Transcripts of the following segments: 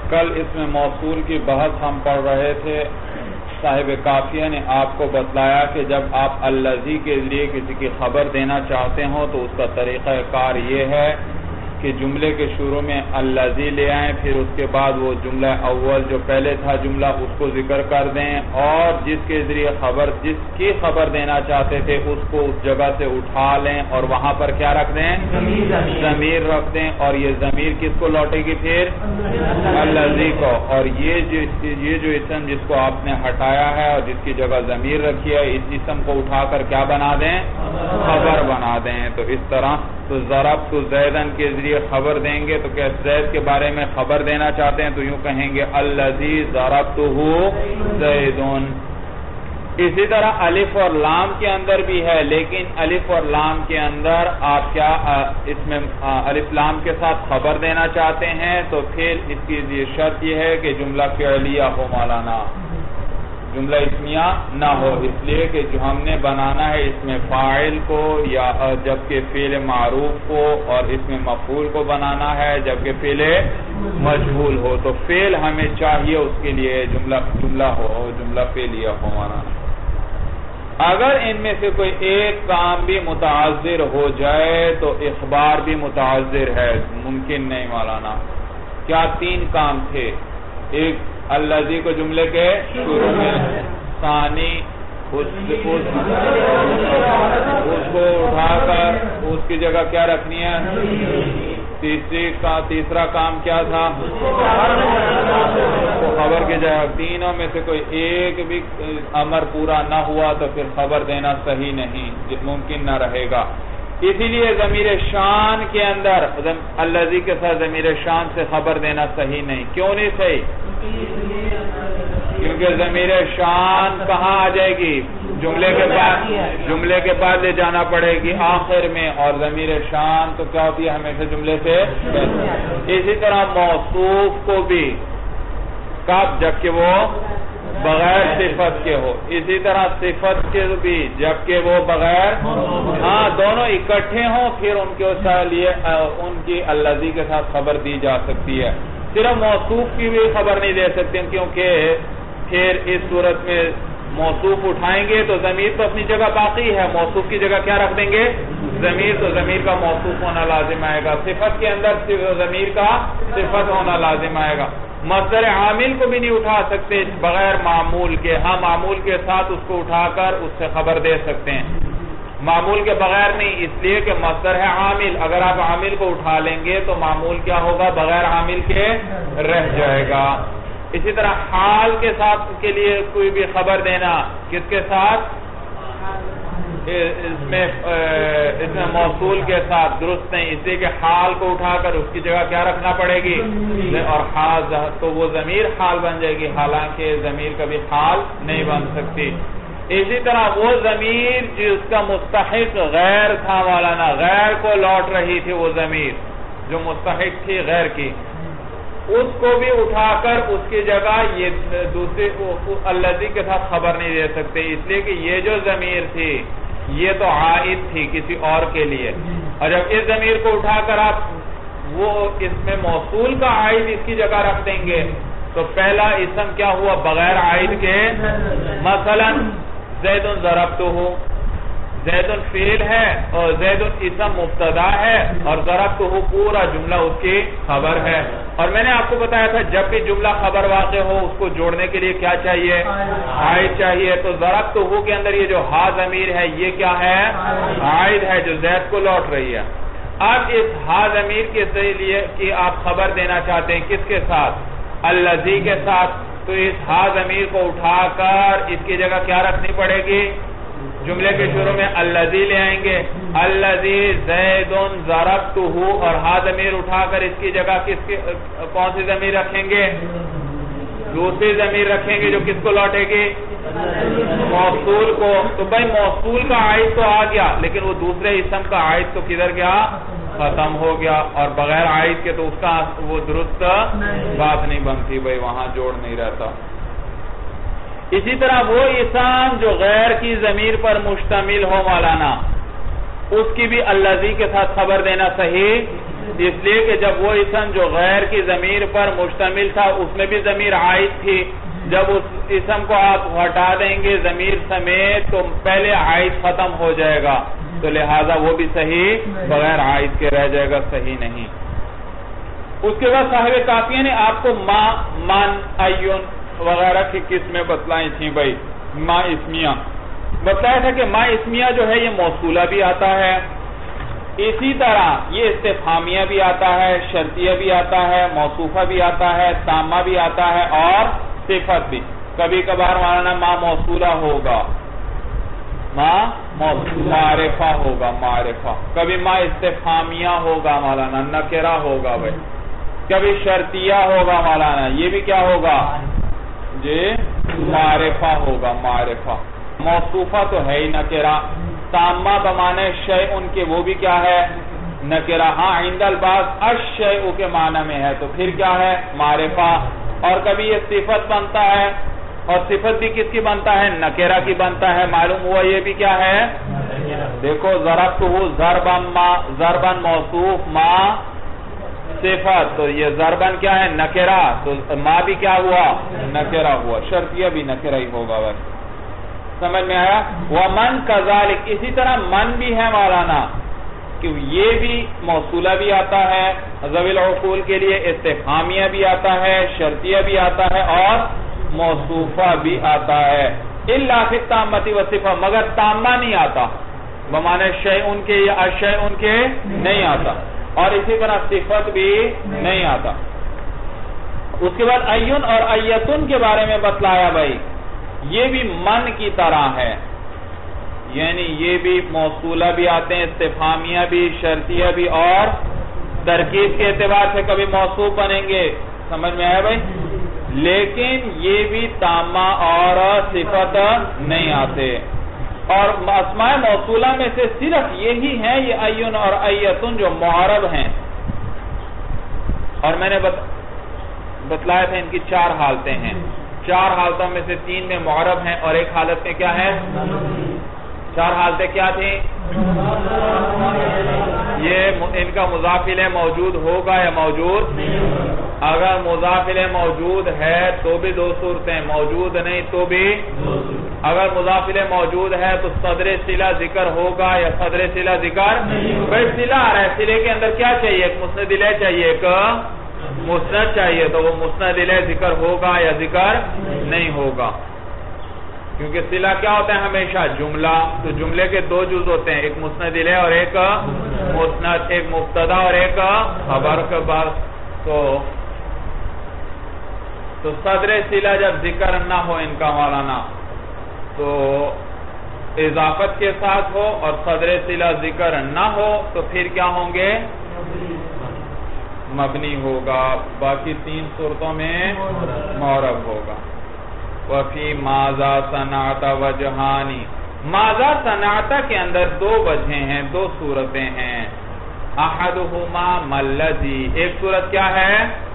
کل اس میں موصول کی بحث ہم پڑھ رہے تھے. صاحب کافیہ نے آپ کو بتلایا کہ جب آپ الذی کے ذریعے کسی کی خبر دینا چاہتے ہوں تو اس کا طریقہ کار یہ ہے کہ جملے کے شروع میں الذی لے آئیں، پھر اس کے بعد وہ جملہ اول جو پہلے تھا جملہ اس کو ذکر کر دیں، اور جس کے ذریعے جس کی خبر دینا چاہتے تھے اس کو اس جگہ سے اٹھا لیں اور وہاں پر کیا رکھ دیں؟ ضمیر رکھ دیں. اور یہ ضمیر کس کو لوٹے گی؟ پھر الذی کو. اور یہ جو اسم جس کو آپ نے ہٹایا ہے اور جس کی جگہ ضمیر رکھی ہے، اس اسم کو اٹھا کر کیا بنا دیں؟ خبر بنا دیں. تو اس طرح تو ضربت زیدن کے ذریعے خبر دیں گے تو کیا زید کے بارے میں خبر دینا چاہتے ہیں تو یوں کہیں گے الذی ضربتہ زیدن. اسی طرح الف اور لام کے اندر بھی ہے، لیکن الف اور لام کے اندر آپ کیا اس میں الف لام کے ساتھ خبر دینا چاہتے ہیں تو پھر اس کی شرط یہ ہے کہ جملہ فعلیہ ہو مولانا، جملہ اسمیہ نہ ہو. اس لیے کہ جو ہم نے بنانا ہے اس میں فاعل کو، یا جبکہ فعل معروف کو، اور اس میں مفعول کو بنانا ہے جبکہ فعل مجہول ہو. تو فعل ہمیں چاہیے اس کے لیے جملہ ہو، جملہ فعلیہ ہو مولانا. اگر ان میں سے کوئی ایک کام بھی متعذر ہو جائے تو اخبار بھی متعذر ہے، ممکن نہیں مولانا. کیا تین کام تھے؟ ایک الذی کو جملے کے شروع میں، ثانی اس کو اٹھا کر اس کی جگہ کیا رکھنی ہے؟ تیسرا کام کیا تھا؟ خبر کی جگہ. تینوں میں سے کوئی ایک بھی امر پورا نہ ہوا تو پھر خبر دینا صحیح نہیں، ممکن نہ رہے گا. اسی لیے ضمیر شان کے اندر الذی کے ساتھ ضمیر شان سے خبر دینا صحیح نہیں. کیوں نہیں صحیح؟ کیونکہ ضمیر شان کہاں آ جائے گی؟ جملے کے بعد لے جانا پڑے گی آخر میں، اور ضمیر شان تو کیا ہوتی ہے ہمیشہ جملے سے. اسی طرح موصوف کو بھی کب؟ جبکہ وہ بغیر صفت کے ہو. اسی طرح صفت کے بھی جبکہ وہ بغیر، دونوں اکٹھے ہوں پھر ان کے لیے ان کی الذی کے ساتھ خبر دی جا سکتی ہے. صرف موصوف کی بھی خبر نہیں دے سکتے کیونکہ پھر اس صورت میں موصوف اٹھائیں گے تو ضمیر تو اپنی جگہ باقی ہے، موصوف کی جگہ کیا رکھ دیں گے؟ ضمیر. تو ضمیر کا موصوف ہونا لازم آئے گا. صفت کے اندر ضمیر کا صفت ہونا لازم آئے گا. مصدر عامل کو بھی نہیں اٹھا سکتے بغیر معمول کے. ہاں معمول کے ساتھ اس کو اٹھا کر اس سے خبر دے سکتے ہیں، معمول کے بغیر نہیں، اس لیے کہ مصدر ہے عامل. اگر آپ عامل کو اٹھا لیں گے تو معمول کیا ہوگا؟ بغیر عامل کے رہ جائے گا. اسی طرح حال کے ساتھ کے لیے کوئی بھی خبر دینا، کس کے ساتھ؟ اس میں موصول کے ساتھ درست نہیں، اس لیے کہ حال کو اٹھا کر اس کی جگہ کیا رکھنا پڑے گی؟ اور حال، تو وہ ضمیر حال بن جائے گی، حالانکہ ضمیر کبھی حال نہیں بن سکتی. اسی طرح وہ ضمیر جس کا مستحق غیر تھا مولانا، غیر کو لوٹ رہی تھی وہ ضمیر جو مستحق تھی غیر کی، اس کو بھی اٹھا کر اس کی جگہ یہ دوسرے الذی کے ساتھ خبر نہیں دے سکتے، اس لیے کہ یہ جو ضمیر تھی یہ تو عائد تھی کسی اور کے لیے، اور جب اس ضمیر کو اٹھا کر آپ وہ اس میں موصول کا عائد اس کی جگہ رکھ دیں گے تو پہلا اسم کیا ہوا؟ بغیر عائد کے. مثلا زید ضربتہ، زید فعل ہے اور زید اسم مبتدا ہے اور ضربتہ پورا جملہ اس کی خبر ہے. اور میں نے آپ کو بتایا تھا جب بھی جملہ خبر واقع ہو اس کو جوڑنے کے لیے کیا چاہیے؟ عائد چاہیے. تو ضربتہ کے اندر یہ جو ہا ضمیر ہے یہ کیا ہے؟ عائد ہے جو زید کو لوٹ رہی ہے. اب اس ہا ضمیر کے لیے کہ آپ خبر دینا چاہتے ہیں کس کے ساتھ؟ الذی کے ساتھ. تو اس ہا ضمیر کو اٹھا کر اس کی جگہ کیا رکھنی پڑے گی؟ جملے کے شروع میں الذی لے آئیں گے، الذی زید ضربتہ، اور ہا ضمیر اٹھا کر اس کی جگہ کون سی ضمیر رکھیں گے؟ دوسری ضمیر رکھیں گے جو کس کو لوٹے گی؟ موصول کو. تو بھائی موصول کا عائد تو آ گیا لیکن وہ دوسرے اسم کا عائد تو کدھر گیا؟ ختم ہو گیا. اور بغیر عائد کے تو اس کا وہ درست بات نہیں بنتی بھائی، وہاں جوڑ نہیں رہتا. اسی طرح وہ اسم جو غیر کی ضمیر پر مشتمل ہو مولانا، اس کی بھی الذی کے ساتھ خبر دینا صحیح، اس لیے کہ جب وہ اسم جو غیر کی ضمیر پر مشتمل تھا اس میں بھی ضمیر عائد تھی، جب اس اسم کو آپ ہٹا دیں گے ضمیر سمیت تو پہلے عائد ختم ہو جائے گا، تو لہذا وہ بھی صحیح بغیر عائد کے رہ جائے گا، صحیح نہیں۔ اس کے بعد صاحب کافیہ نے آپ کو ما، من، ایون وغیرہ کی قسمیں بتلائی تھیں بھائی۔ ما اسمیہ بتلایا تھا کہ ما اسمیہ جو ہے یہ موصولہ بھی آتا ہے، اسی طرح یہ استفہامیہ بھی آتا ہے، شرطیہ بھی آتا ہے، موصوفہ بھی آتا ہے، تامہ بھی آتا ہے اور صفت بھی۔ کبھی کبھار مولانا ما موصولہ ہوگا، ما معرفہ ہوگا، معرفہ، کبھی ما استفہامیہ ہوگا مولانا، نکرہ ہوگا بھائی، کبھی شرطیہ ہوگا مولانا، یہ بھی کیا ہوگا جی معرفہ ہوگا، معرفہ۔ موصوفہ تو ہے ہی نکرہ، تامہ بمعنی شیء کے وہ بھی کیا ہے نکرہ، ہاں عند البعض الشیء کے معنی میں ہے تو پھر کیا ہے معرفہ۔ اور کبھی یہ صفت بنتا ہے، اور صفت بھی کس کی بنتا ہے نکرہ کی بنتا ہے، معلوم ہوا یہ بھی کیا ہے، دیکھو ضربتہ ضرباً موصوف ما صفت، تو یہ ضرباً کیا ہے نکرہ، تو ما بھی کیا ہوا نکرہ ہوا، شرطیہ بھی نکرہ ہی ہوگا بس، سمجھ میں آیا۔ وَمَن كَذَلِكَ، اسی طرح من بھی ہے مولانا، کہ یہ بھی موصولہ بھی آتا ہے ذوی العقول کے لیے، استفہامیہ بھی آتا ہے، شرطیہ بھی آتا ہے اور موصوفہ بھی آتا ہے، الا فی التامۃ والصفہ، مگر تامہ نہیں آتا، بمعنی شیء کے یا اشیء کے نہیں آتا، اور اسی طرح صفت بھی نہیں آتا۔ اس کے بعد ایون اور ایتن کے بارے میں بتلایا بھائی، یہ بھی من کی طرح ہے، یعنی یہ بھی موصولہ بھی آتے ہیں، استفہامیہ بھی، شرطیہ بھی، اور ترکیب کے اعتبار سے کبھی موصوف بنیں گے، سمجھ میں آیا بھائی، لیکن یہ بھی تامہ اور صفت نہیں آتے۔ اور اسماء موصولہ میں سے صرف یہی ہیں یہ ایون اور ایتن جو معرب ہیں، اور میں نے بتلایا تھا ان کی 4 حالتیں ہیں، 4 حالتوں میں سے 3 میں معرب ہیں اور ایک حالت میں کیا ہے، 4 حالتیں کیا تھیں، یہ ان کا مضاف الیہ موجود ہوگا یا موجود، اگر مضاف الیہ موجود ہے تو بھی 2 صورتیں، موجود نہیں تو بھی، اگر مضاف الیہ موجود ہے تو صدر صلہ ذکر ہوگا یا صدر صلہ ذکر، بھائی صلہ آ رہا ہے، صلے کے اندر کیا چاہیے، ایک مسند الیہ چاہیے، ایک مسند چاہیے، تو وہ مسند الیہ ذکر ہوگا یا ذکر نہیں ہوگا، کیونکہ صلہ کیا ہوتا ہے ہمیشہ جملہ، تو جملے کے 2 جز ہوتے ہیں، ایک مسند الیہ اور ایک مسند، ایک مبتدا اور ایک خبر کے بعد، تو صدر صلہ جب ذکر نہ ہو ان کا مولانا تو اضافت کے ساتھ ہو، اور صدر صلہ ذکر نہ ہو تو پھر کیا ہوں گے مبنی ہوگا، باقی 3 صورتوں میں معرب ہوگا۔ وفی ماذا صنعت وجہانی، ماذا صنعت کے اندر 2 وجہیں ہیں، 2 صورتیں ہیں، احدہما ملذی، ایک صورت کیا ہے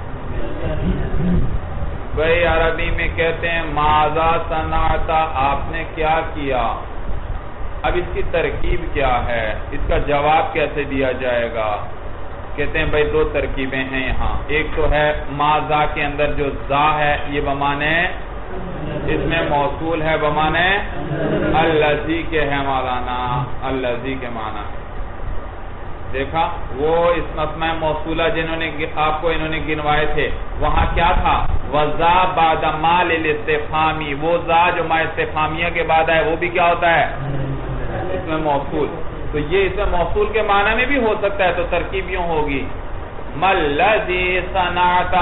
بھئی عربی میں کہتے ہیں ماذا صنعت، آپ نے کیا کیا، اب اس کی ترکیب کیا ہے، اس کا جواب کیسے دیا جائے گا، کہتے ہیں بھئی 2 ترکیبیں ہیں یہاں، ایک تو ہے ماذا کے اندر جو ذا ہے یہ بمانے اس میں موصول ہے، بمانے الذی کے ہے مولانا، الذی کے معنی دیکھا، وہ اس اسماء موصولہ جنہوں نے آپ کو انہوں نے گنوائے تھے، وہاں کیا تھا وَذَا بَعْدَ مَا لِلْاِسْتِفْحَامِ، وہ ذا جو ما استفہامیہ کے بعد ہے وہ بھی کیا ہوتا ہے اس میں موصول، تو یہ اس میں موصول کے معنی میں بھی ہو سکتا ہے، تو ترکیب یوں ہوگی مَلَّذِي صَنَعْتَ،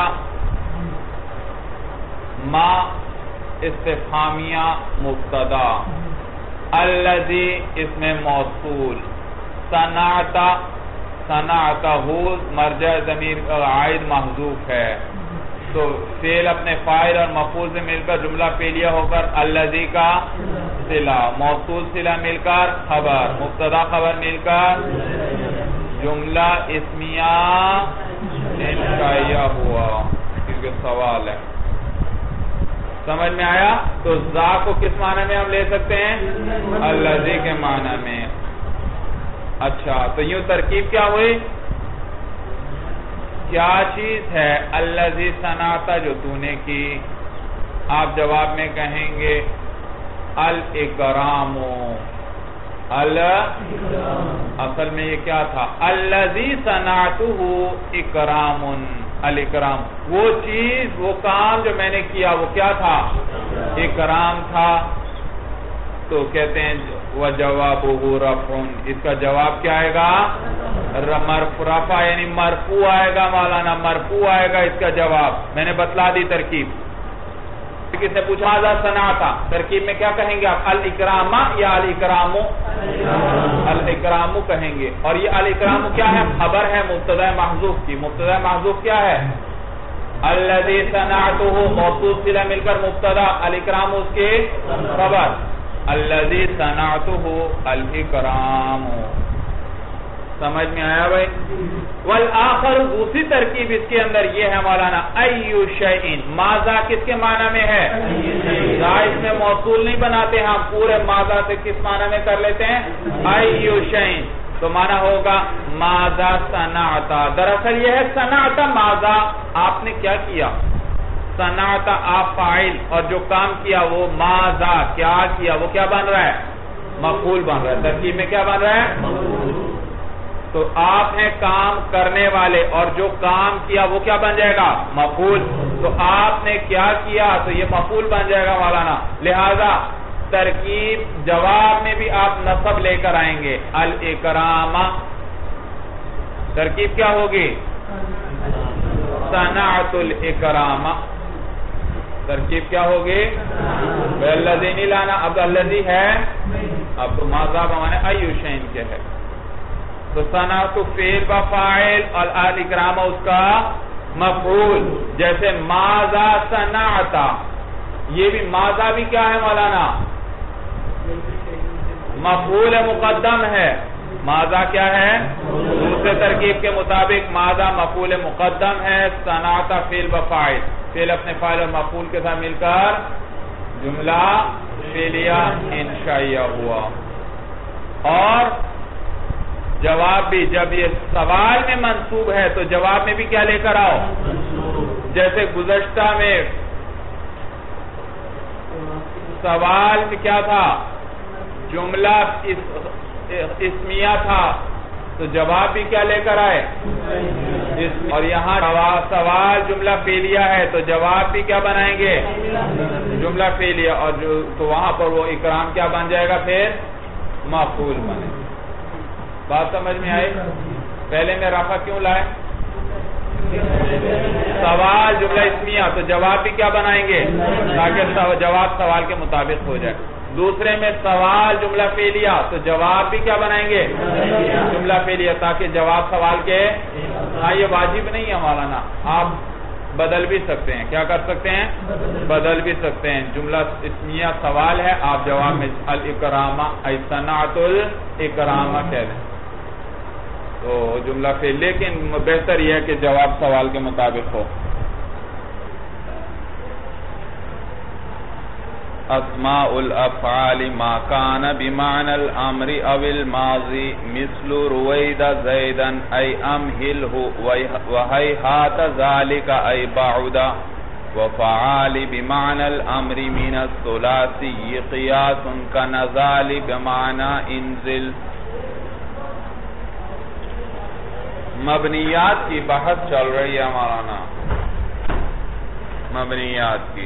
ما استفہامیہ مبتدا، الذی اس میں موصول، صنعتہ مرجع ضمیر عائد محذوف ہے، تو فعل اپنے فاعل اور مفعول سے مل کر جملہ فعلیہ ہو کر الذی کا صلہ، موصول صلہ مل کر خبر، مبتدا خبر مل کر جملہ اسمیہ انشائیہ ہوا، کیونکہ سوال ہے، سمجھ میں آیا؟ تو ذا کو کس معنی میں ہم لے سکتے ہیں الذی کے معنی میں، اچھا تو یوں ترکیب کیا ہوئی؟ کیا چیز ہے الذی صنعت جو تو نے کی؟ آپ جواب میں کہیں گے الاکرام. اصل میں یہ کیا تھا؟ الذی صنعتہ اکرام. الاکرام وہ چیز وہ کام جو میں نے کیا وہ کیا تھا؟ اکرام تھا. تو کہتے ہیں وجوابہ رفع. اس کا جواب کیا آئے گا؟ رفع یعنی مرفوع آئے گا مولانا، مرفوع آئے گا اس کا جواب. میں نے بتلا دی ترکیب. کس نے پوچھا ماذا صنعت، ترکیب میں کیا کہیں گے آپ؟ الاکرام یا الاکرام؟ الاکرام کہیں گے. اور یہ الاکرام کیا ہے؟ خبر ہے مبتدا محذوف کی. مبتدا محذوف کیا ہے؟ الذی صنعتہ موصوف صلہ مل کر مبتدا، الاکرام اس کے خبر. الذی صنعتہ الاکرام. سمجھ میں آیا بھائی؟ والآخر دوسری ترکیب اس کے اندر یہ ہے مولانا ایو شیئن. ماذا کس کے معنی میں ہے؟ اس میں موصول نہیں بناتے ہم، پورے ماذا سے کس معنی میں کر لیتے ہیں؟ ایو شیئن. تو معنی ہوگا ماذا صنعت. دراصل یہ ہے صنعت ماذا، آپ نے کیا کیا؟ صنعت آپ فاعل اور جو کام کیا وہ ماذا کیا کیا، وہ کیا بن رہا ہے؟ مفعول بن رہا ہے. ترکیب میں کیا بن رہا ہے؟ تو آپ ہیں کام کرنے والے اور جو کام کیا وہ کیا بن جائے گا؟ مفعول. تو آپ نے کیا کیا تو یہ مفعول بن جائے گا مولانا. لہذا ترکیب جواب میں بھی آپ نصب لے کر آئیں گے الاکرام. ترکیب کیا ہوگی؟ صنعت الاکرام. ترکیب کیا ہوگی؟ الذی نہیں لانا، اب الذی ہے، اب تو ماذا بمانے ایو شیئن کے ہے. تو صنعت فعل و فاعل اور الاکرام اس کا مفعول. جیسے ماذا صنعت، یہ بھی ماذا بھی کیا ہے مولانا؟ مفعول مقدم ہے. ماذا کیا ہے؟ دوسرے ترکیب کے مطابق ماذا مفعول مقدم ہے. صنعت فعل و فاعل، فعل اپنے فاعل اور مفعول کے ساتھ مل کر جملہ فعلیہ انشائیہ ہوا. اور جواب بھی جب یہ سوال میں منصوب ہے تو جواب میں بھی کیا لے کر آؤ؟ جیسے گزشتہ میں سوال میں کیا تھا؟ جملہ اسمیہ تھا تو جواب بھی کیا لے کر آئے؟ اور یہاں سوال جملہ فعلیہ ہے تو جواب بھی کیا بنائیں گے؟ جملہ فعلیہ. اور تو وہاں پر وہ اکرام کیا بن جائے گا؟ پھر مفعول بنے. بات سمجھ میں آئی؟ پہلے میں رفع کیوں لائے؟ سوال جملہ اسمیہ تو جواب بھی کیا بنائیں گے تاکہ جواب سوال کے مطابق ہو جائے. دوسرے میں سوال جملہ فعلیہ تو جواب بھی کیا بنائیں گے؟ جملہ فعلیہ تاکہ جواب سوال کے. ہاں یہ واجب نہیں ہے مولانا، آپ بدل بھی سکتے ہیں. کیا کر سکتے ہیں؟ بدل بھی سکتے ہیں. جملہ اسمیہ سوال ہے، آپ جواب میں الاکرام ای صنعت الاکرام کہہ دیں تو جملہ فعل. لیکن بہتر یہ ہے کہ جواب سوال کے مطابق ہو. اسماء الافعال ما كان بمعنى الامر او الماضي مثل رويد زيدا اي امهله وهيهات ذلك اي بعد وفعال بمعنى الامر من الثلاثي قياس كنزال بمعنى انزل. مبنیات کی بحث چل رہی ہے مولانا، مبنیات کی.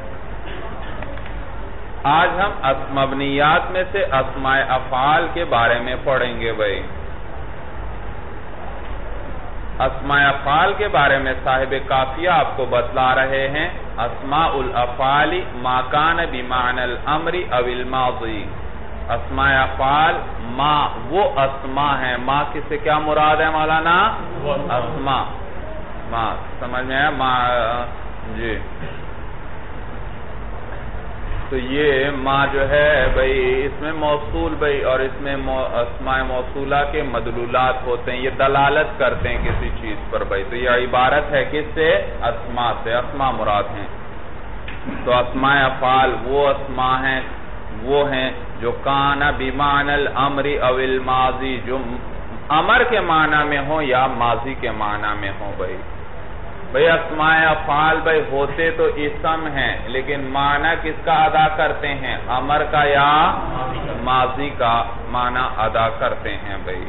آج ہم مبنیات میں سے اسماء افعال کے بارے میں پڑھیں گے. بھائی اسماء افعال کے بارے میں صاحب کافیہ آپ کو بتلا رہے ہیں. اسماء الافعال ما کان بمعنی الامر او الماضی. اسماء افعال ما وہ اسماء ہیں. ما کس سے کیا مراد ہے مولانا؟ اسماء. ما سمجھ میں آیا؟ ما جی. تو یہ ما جو ہے بھئی اس میں موصول بھئی اور اس میں اسماء موصولہ کے مدلولات ہوتے ہیں، یہ دلالت کرتے ہیں کسی چیز پر بھئی. تو یہ عبارت ہے کس سے؟ اسماء سے. اسماء مراد ہیں. تو اسماء افعال وہ اسماء ہیں، وہ ہیں جو کانا بمعنی الامر او الماضی، جو امر کے معنی میں ہو یا ماضی کے معنی میں ہو بھئی اسماء افعال بھئی ہوتے تو اسم ہیں، لیکن معنی کس کا ادا کرتے ہیں؟ امر کا یا ماضی کا معنی ادا کرتے ہیں بھئی.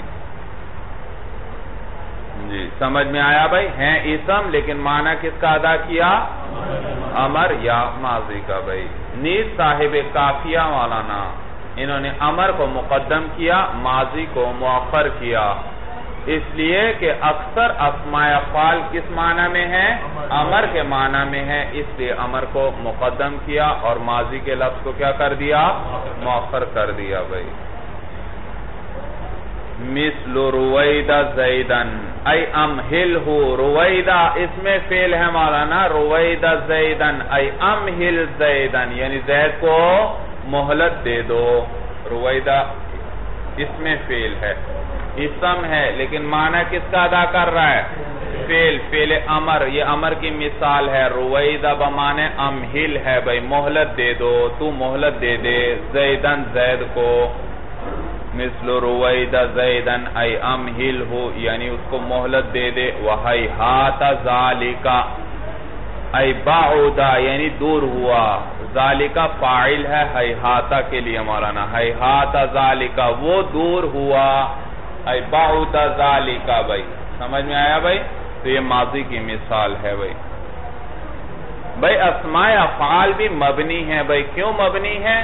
جی سمجھ میں آیا بھئی؟ ہیں اسم لیکن معنی کس کا ادا کیا؟ امر یا ماضی کا بھئی. نیز صاحب کافیہ مولانا انہوں نے امر کو مقدم کیا، ماضی کو مؤخر کیا، اس لیے کہ اکثر اسماء افعال کس معنی میں ہیں؟ امر کے معنی میں ہیں، اس لیے امر کو مقدم کیا اور ماضی کے لفظ کو کیا کر دیا؟ مؤخر کر دیا بھئی. مثل رویدہ زیدن ای امہلہ، رویدہ اس میں فعل ہے مولانا، رویدہ زیدن ای امہل زیدن یعنی زید کو مہلت دے دو. رویدہ اس میں فعل ہے، اسم ہے لیکن معنی کس کا ادا کر رہا ہے؟ فعل امر. یہ امر کی مثال ہے. رویدہ بمعنی امہل ہے بھئی مہلت دے دو، تو مہلت دے دے زیدن زید کو. مثل رویدہ زیدن ای امہلہ یعنی اس کو مہلت دے دے. وَحَيْحَاتَ ذَالِكَ ای بعودا یعنی دور ہوا. ذالکہ فاعل ہے حیحاتہ کے لیے مولانا. حیحاتہ ذالکہ وہ دور ہوا. ای بعودا ذالکہ بھئی سمجھ میں آیا بھئی؟ تو یہ ماضی کی مثال ہے بھئی. اسماء افعال بھی مبنی ہیں بھئی. کیوں مبنی ہیں؟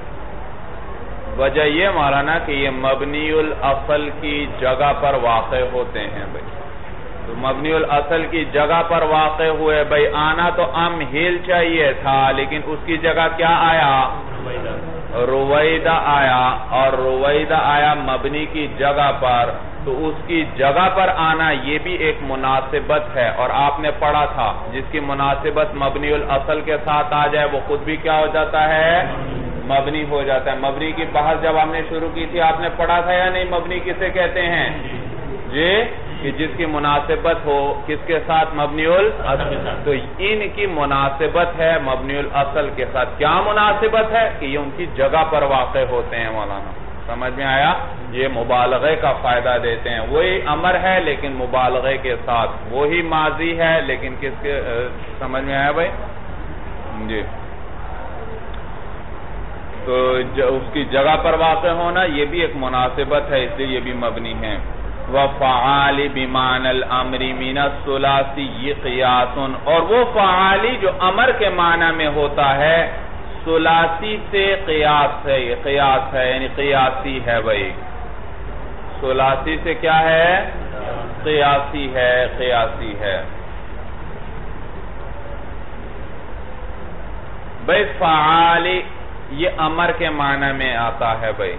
وجہ یہ مولانا کہ یہ مبنی الاصل کی جگہ پر واقع ہوتے ہیں بھئی. تو مبنی الاصل کی جگہ پر واقع ہوئے بھئی. آنا تو امہل چاہیے تھا لیکن اس کی جگہ کیا آیا؟ رویدہ آیا. اور رویدہ آیا مبنی کی جگہ پر، تو اس کی جگہ پر آنا یہ بھی ایک مناسبت ہے. اور آپ نے پڑھا تھا جس کی مناسبت مبنی الاصل کے ساتھ آ جائے وہ خود بھی کیا ہو جاتا ہے؟ مبنی ہو جاتا ہے. مبنی کی بحث جب ہم نے شروع کی تھی آپ نے پڑھا تھا یا نہیں؟ مبنی کسے کہتے ہیں؟ جی کہ جس کی مناسبت ہو کس کے ساتھ؟ مبنی الاصل. تو ان کی مناسبت ہے مبنی الاصل کے ساتھ. کیا مناسبت ہے؟ کہ یہ ان کی جگہ پر واقع ہوتے ہیں مولانا. سمجھ میں آیا؟ یہ مبالغے کا فائدہ دیتے ہیں. وہی امر ہے لیکن مبالغے کے ساتھ. وہی ماضی ہے لیکن کس کے سمجھ میں آیا بھائی؟ جی تو اس کی جگہ پر واقع ہونا یہ بھی ایک مناسبت ہے، اس لیے یہ بھی مبنی ہے. وَفَعَالِ بِمَعْنَ الْأَمْرِ مِنَ الثُّلَاثِيِّ قِيَاسٌ اور وہ فعالی جو امر کے معنی میں ہوتا ہے ثلاثی سے قیاس ہے. یہ قیاس ہے یعنی قیاسی ہے بھائی. ثلاثی سے کیا ہے؟ قیاسی ہے. قیاسی ہے بھائی. فعالی یہ امر کے معنی میں آتا ہے بھائی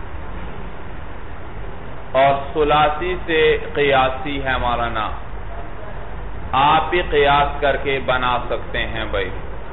اور ثلاثی سے قیاسی ہے مولانا. آپ بھی قیاس کر کے بنا سکتے ہیں بھائی.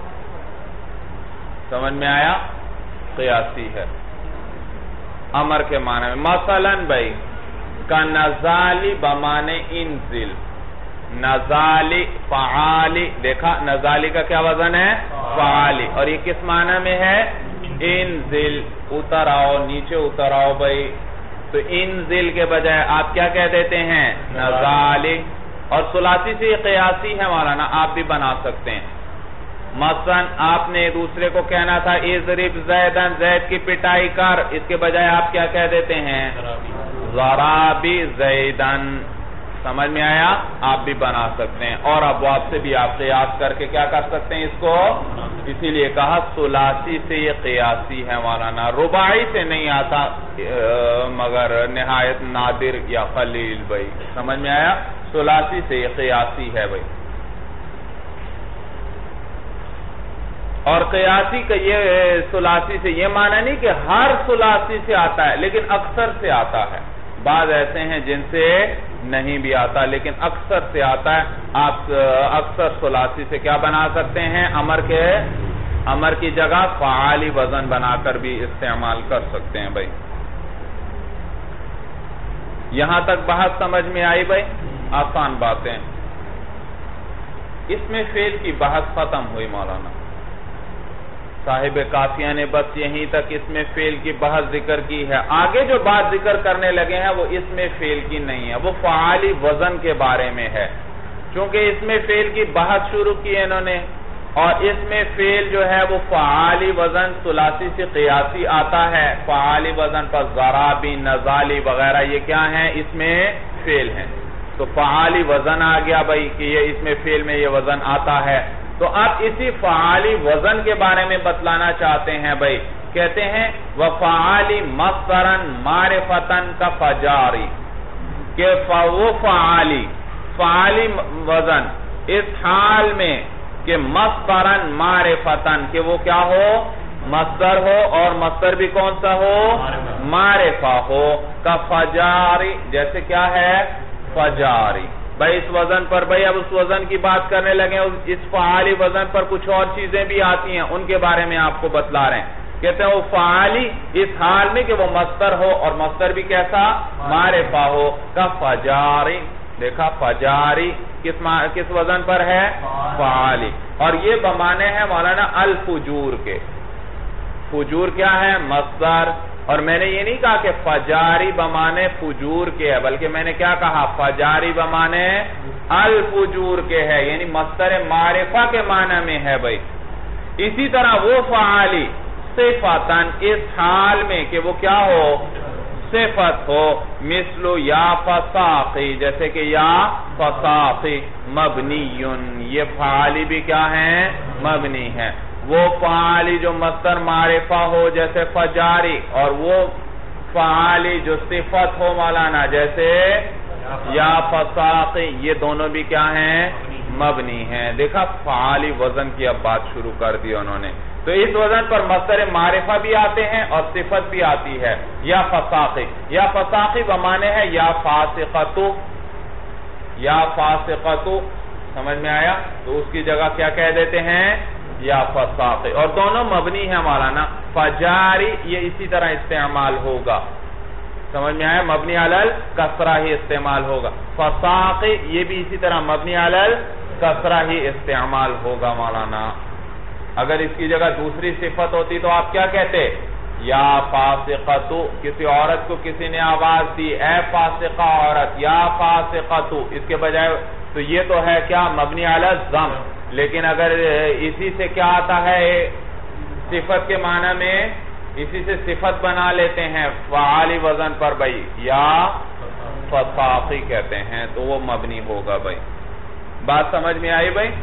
سمجھ میں آیا؟ قیاسی ہے امر کے معنی میں. مثلا بھائی کا نزالی بمانے انزل. نزالی فعالی، دیکھا نزالی کا کیا وزن ہے؟ فعالی. اور یہ کس معنی میں ہے؟ انزل اتر آؤ، نیچے اتر آؤ بھائی. تو انزل کے بجائے آپ کیا کہہ دیتے ہیں؟ نزالی. اور ثلاثی سے یہ قیاسی ہے مولانا، آپ بھی بنا سکتے ہیں. مثلا آپ نے دوسرے کو کہنا تھا اضرب زیدن، زید کی پٹائی کر، اس کے بجائے آپ کیا کہہ دیتے ہیں؟ ضرابی زیدن. سمجھ میں آیا؟ آپ بھی بنا سکتے ہیں. اور ابواب سے بھی آپ قیاس کر کے کیا کر سکتے ہیں اس کو. اسی لیے کہا ثلاثی سے یہ قیاسی ہے مولانا. رباعی سے نہیں آتا مگر نہایت نادر یا قلیل بھائی. سمجھ میں آیا؟ ثلاثی سے یہ قیاسی ہے بھائی. اور قیاسی کا یہ ثلاثی سے یہ معنی نہیں کہ ہر ثلاثی سے آتا ہے لیکن اکثر سے آتا ہے. بعض ایسے ہیں جن سے نہیں بھی آتا لیکن اکثر سے آتا ہے. آپ اکثر ثلاثی سے کیا بنا سکتے ہیں؟ امر کی جگہ فعالی وزن بنا کر بھی استعمال کر سکتے ہیں بھائی. یہاں تک بحث سمجھ میں آئی بھائی؟ آسان باتیں. اس میں فعل کی بحث ختم ہوئی مولانا. صاحب کافیہ نے بس یہیں تک اس میں فعل کی بحث ذکر کی ہے. آگے جو بات ذکر کرنے لگے ہیں وہ اس میں فعل کی نہیں ہے, وہ فعالی وزن کے بارے میں ہے. چونکہ اس میں فعل کی بحث شروع کی ہے انہوں نے, اور اس میں فعل جو ہے وہ فعالی وزن ثلاثی سے قیاسی آتا ہے. فعالی وزن پر ضرابی, نزالی وغیرہ یہ کیا ہیں, اس میں فعل ہیں. تو فعالی وزن آ گیا بھائی کہ یہ اس میں فعل میں یہ وزن آتا ہے. تو اب اسی فعالی وزن کے بارے میں بتلانا چاہتے ہیں بھائی. کہتے ہیں وَفَعَالِ مَصْدَرًا مَعْرِفَةً كَفَجَارِ, کہ وہ فعالی وزن اس حال میں کہ مصدراً معرفتاً, کہ وہ کیا ہو, مصدر ہو, اور مصدر بھی کون سا ہو, معرفہ ہو. کفجاری, جیسے کیا ہے, فجاری. بھائی اس وزن پر, بھائی اب اس وزن کی بات کرنے لگے, اس فعالی وزن پر کچھ اور چیزیں بھی آتی ہیں, ان کے بارے میں آپ کو بتلا رہے ہیں. کہتے ہیں وہ فعالی اس حال میں کہ وہ مصدر ہو, اور مصدر بھی کیسا, معرفہ ہو. کفجاری, دیکھا فجاری کس وزن پر ہے, فعالی. اور یہ بمانے ہیں مولانا الفجور کے. فجور کیا ہے, مصدر. اور میں نے یہ نہیں کہا کہ فجاری بمانے فجور کے ہے, بلکہ میں نے کیا کہا, فجاری بمانے الفجور کے ہے, یعنی مصدر معرفہ کے معنی میں ہے بھائی. اسی طرح وہ فعالی صفتاً اس حال میں کہ وہ کیا ہو, صفت ہو. مثل یا فساقی, جیسے کہ یا فساقی. مبنیون, یہ فعالی بھی کیا ہیں, مبنی ہے. وہ فعالی جو مصدر معرفہ ہو جیسے فجاری, اور وہ فعالی جو صفت ہو مولانا جیسے یا فساقی, یہ دونوں بھی کیا ہیں, مبنی ہیں. دیکھا فعالی وزن کی اب بات شروع کر دی انہوں نے. تو اس وزن پر مصدر معرفہ بھی آتے ہیں اور صفت بھی آتی ہے. یا فساقی, یا فساقی بمانے ہے یا فاسقتو, یا فاسقتو, سمجھ میں آیا. تو اس کی جگہ کیا کہہ دیتے ہیں, یا فساقی. اور دونوں مبنی ہیں مولانا. فجاری یہ اسی طرح استعمال ہوگا, سمجھ میں آیا, مبنی علی کسرہ ہی استعمال ہوگا. فساقی یہ بھی اسی طرح مبنی علی کسرہ ہی استعمال ہوگا مولانا. اگر اس کی جگہ دوسری صفت ہوتی تو آپ کیا کہتے, یا فاسقتو. کسی عورت کو کسی نے آواز دی, اے فاسقہ عورت, یا فاسقتو, اس کے بجائے تو یہ تو ہے کیا, مبنی علی الضم. لیکن اگر اسی سے کیا آتا ہے, صفت کے معنی میں اسی سے صفت بنا لیتے ہیں فعالی وزن پر بھائی, یا فساقی کہتے ہیں, تو وہ مبنی ہوگا بھائی. بات سمجھ میں آئی بھائی.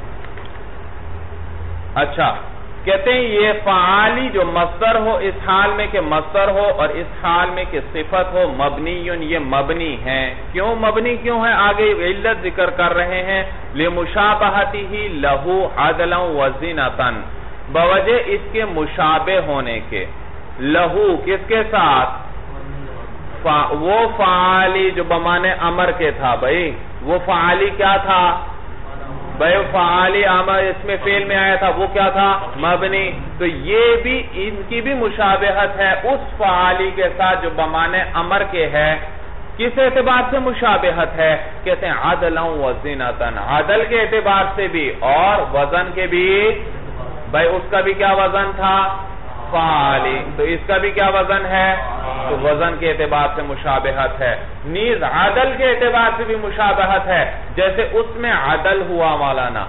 اچھا, کہتے ہیں یہ فعالی جو مصدر ہو اس حال میں کہ مصدر ہو, اور اس حال میں کہ صفت ہو, مبنیون یہ مبنی ہیں. کیوں مبنی کیوں ہے, آگے علت ذکر کر رہے ہیں. لمشابہتہ لہو عدلا وزنۃ, بوجہ اس کے مشابہ ہونے کے. لہو کس کے ساتھ, وہ فعالی جو بمانے امر کے تھا بھائی. وہ فعالی کیا تھا بھائی, فعالی امر اس میں فعل میں آیا تھا, وہ کیا تھا, مبنی. تو یہ بھی ان کی بھی مشابہت ہے اس فعالی کے ساتھ جو بمانے امر کے ہے. کس اعتبار سے مشابہت ہے, کہتے ہیں عدلا وزنۃ, عدل کے اعتبار سے بھی اور وزن کے بھی. بھائی اس کا بھی کیا وزن تھا, فعالی, تو اس کا بھی کیا وزن ہے, تو وزن کے اعتبار سے مشابہت ہے. نیز عدل کے اعتبار سے بھی مشابہت ہے, جیسے اس میں عدل ہوا مولانا.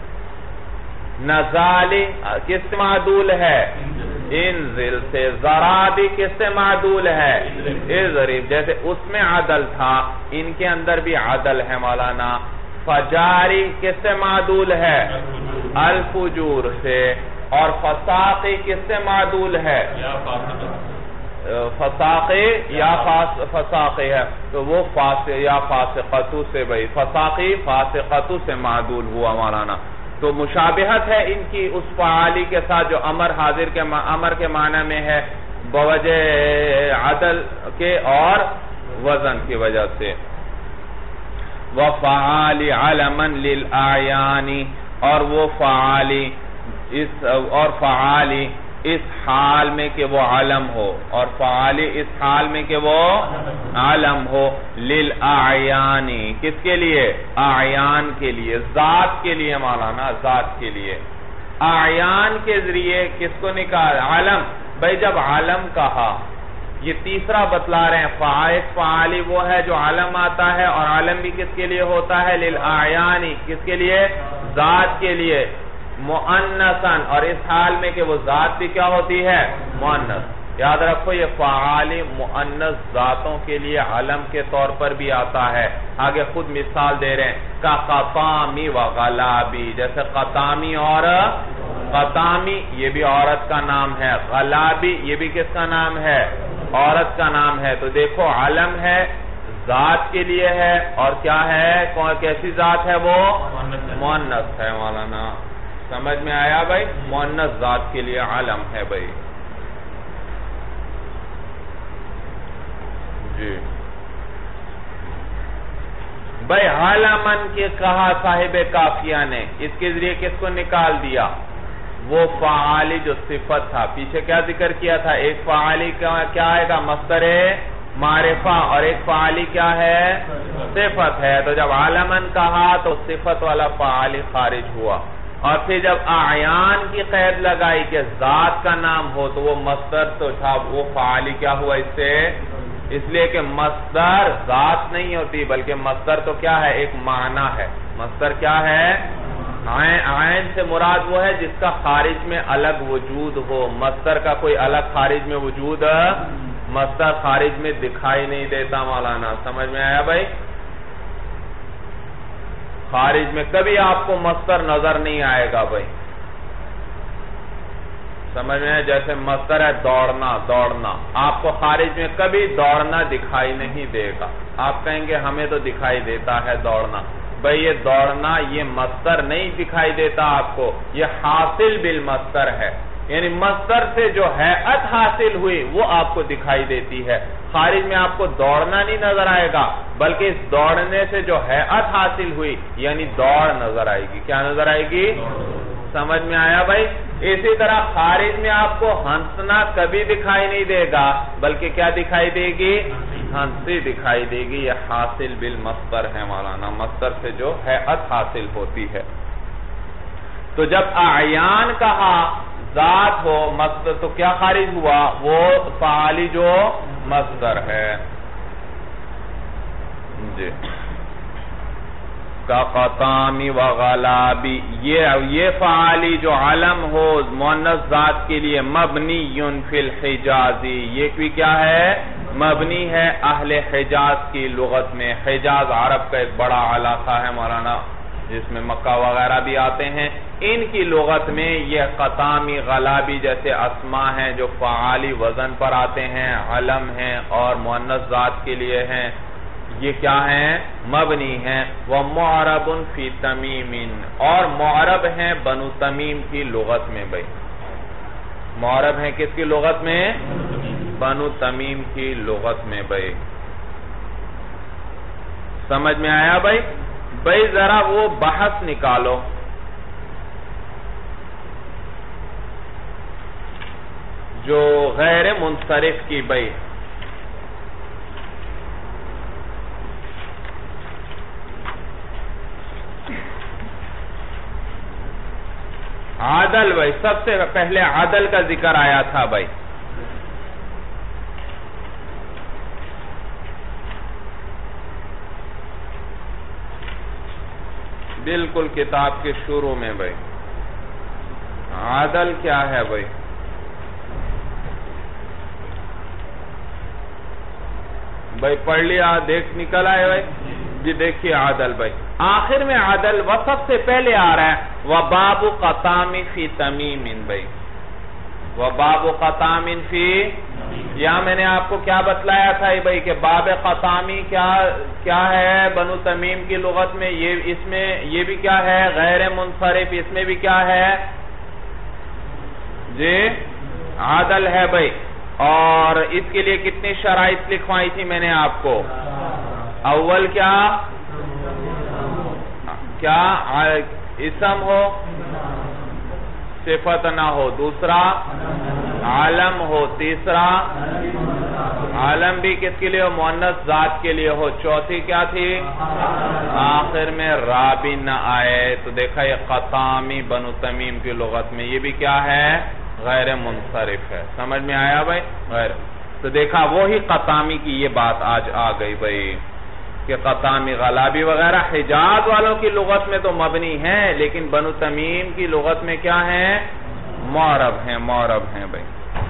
نزالی کس سے معدول ہے, انزل سے. ضرابی کس سے معدول ہے, اضرب. جیسے اس میں عدل تھا, ان کے اندر بھی عدل ہے مولانا. فجاری کس سے معدول ہے, الفجور سے. اور فساقی کس سے معدول ہے, فساقی یا فساقی ہے, تو وہ یا فاسقتو سے بھئی. فساقی فاسقتو سے معدول ہوا مولانا. تو مشابہت ہے ان کی اس فعالی کے ساتھ جو امر کے معنی میں ہے, بوجہ عدل کے اور وزن کی وجہ سے. وَفَعَالِ عَلَمًا لِلْآیَانِ, اور وہ فعالی فعالی اس حال میں کہ وہ علم ہو, اور فعالی اس حال میں کہ وہ علم ہو. لِلْآیَانِ کس کے لیے, اعیان کے لیے, ذات کے لیے مولانا, ذات کے لیے. اعیان کے ذریعے کس کو نکال علم. بھئی جب علم کہا یہ تیسرا بتلا رہے ہیں فعالی وہ ہے جو علم آتا ہے اور علم بھی کس کے لیے ہوتا ہے للآیانی کس کے لیے ذات کے لیے مؤنثاً اور اس حال میں کہ وہ ذات بھی کیا ہوتی ہے مؤنث. یاد رکھو یہ فعالی مؤنث ذاتوں کے لیے علم کے طور پر بھی آتا ہے. آگے خود مثال دے رہے ہیں کا قطامی و غلابی جیسے قطامی اور قطامی یہ بھی عورت کا نام ہے غلابی یہ بھی کس کا نام ہے عورت کا نام ہے. تو دیکھو علم ہے ذات کے لیے ہے اور کیا ہے کیسی ذات ہے وہ مؤنث ہے. مولانا سمجھ میں آیا بھائی مؤنث ذات کے لیے علم ہے بھائی. جی بھائی علمن کے کہا صاحب کافیہ نے اس کے ذریعے کس کو نکال دیا وہ فعالی جو صفت تھا. پیچھے کیا ذکر کیا تھا ایک فعالی کیا آئے گا مصدر معرفہ اور ایک فعالی کیا ہے صفت ہے. تو جب علمن کہا تو صفت والا فعالی خارج ہوا اور پھر جب اعیان کی قید لگائی کہ ذات کا نام ہو تو وہ مصدر تو تھا وہ فعالی کیا ہوا اس سے اس لیے کہ مصدر ذات نہیں ہوتی بلکہ مصدر تو کیا ہے ایک معنی ہے. مصدر کیا ہے عین سے مراد وہ ہے جس کا خارج میں الگ وجود ہو. مصدر کا کوئی الگ خارج میں وجود مصدر خارج میں دکھائی نہیں دیتا. مولانا سمجھ میں آیا بھائی خارج میں کبھی آپ کو مصدر نظر نہیں آئے گا بھائی. سمجھ میں جیسے مصدر ہے دوڑنا آپ کو خارج میں کبھی دوڑنا دکھائی نہیں دے گا. آپ کہیں گے ہمیں تو دکھائی دیتا ہے دوڑنا. بھئی یہ دوڑنا یہ مصدر نہیں دکھائی دیتا آپ کو یہ حاصل بالمصدر ہے یعنی مصدر سے جو ہیئت حاصل ہوئی وہ آپ کو دکھائی دیتی ہے. خارج میں آپ کو دوڑنا نہیں نظر آئے گا بلکہ اس دوڑنے سے جو ہیئت حاصل ہوئی یعنی دوڑ نظر آئے گی. کیا نظر آئے گی سمجھ میں آیا بھائی. اسی طرح خارج میں آپ کو ہنسنا کبھی دکھائی نہیں دے گا بلکہ کیا دکھائی دے گی ہنسی دکھائی دے گی. یہ حاصل بالمصدر ہے مولانا مصدر سے جو ہیئت حاصل ہوتی ہے. تو جب اعیان کہا ذات ہو مصدر تو کیا خارج ہوا وہ فعالی جو مصدر ہے. جی کا قطامی و غلابی یہ فعالی جو علم ہو مؤنث ذات کے لیے مبنی فی الحجازی یہ بھی کیا ہے مبنی ہے اہل حجاز کی لغت میں. حجاز عرب کا ایک بڑا علاقہ ہے مولانا جس میں مکہ وغیرہ بھی آتے ہیں. ان کی لغت میں یہ قطامی غلابی جیسے اسماء ہیں جو فعالی وزن پر آتے ہیں علم ہیں اور مؤنث ذات کے لیے ہیں یہ کیا ہیں مبنی ہیں. وَمُعْرَبٌ فِي تَمِيمٍ اور معرب ہیں بنو تمیم کی لغت میں. بھائی معرب ہیں کس کی لغت میں بنو تمیم کی لغت میں. بھائی سمجھ میں آیا بھائی. بھائی ذرا وہ بحث نکالو جو غیر منصرف کی. بھائی عادل بھائی سب سے پہلے عادل کا ذکر آیا تھا. بھائی بالکل کتاب کے شروع میں. بھائی عادل کیا ہے بھائی بھائی پڑھ لیا دیکھ نکل آئے بھائی جی دیکھیے عادل. بھائی آخر میں عادل وصف سے پہلے آ رہا ہے وَبَابُ قَطَامِ فِي تَمِيمٍ. بھائی وَبَابُ قَطَامٍ فِي یہاں میں نے آپ کو کیا بتلایا تھا بھائی کہ باب قطامی کیا ہے بنو تمیم کی لغت میں اس میں یہ بھی کیا ہے غیر منصرف. اس میں بھی کیا ہے جی عادل ہے. بھائی اور اس کے لیے کتنی شرائط لکھوائی تھی میں نے آپ کو. اول کیا اسم ہو صفت نہ ہو. دوسرا علم ہو. تیسرا عالم بھی کس کے لیے ہو؟ مؤنث ذات کے لیے ہو. چوتھی کیا تھی؟ آخر میں را بھی نہ آئے. تو دیکھا یہ قطامی بنو تمیم کی لغت میں یہ بھی کیا ہے؟ غیر منصرف ہے. سمجھ میں آیا بھائی؟ غیر. تو دیکھا وہی قطامی کی یہ بات آج آ گئی بھائی کہ قطامی غلابی وغیرہ حجاز والوں کی لغت میں تو مبنی ہیں، لیکن بنو تمیم کی لغت میں کیا ہیں؟ معرب ہیں. معرب ہیں بھائی.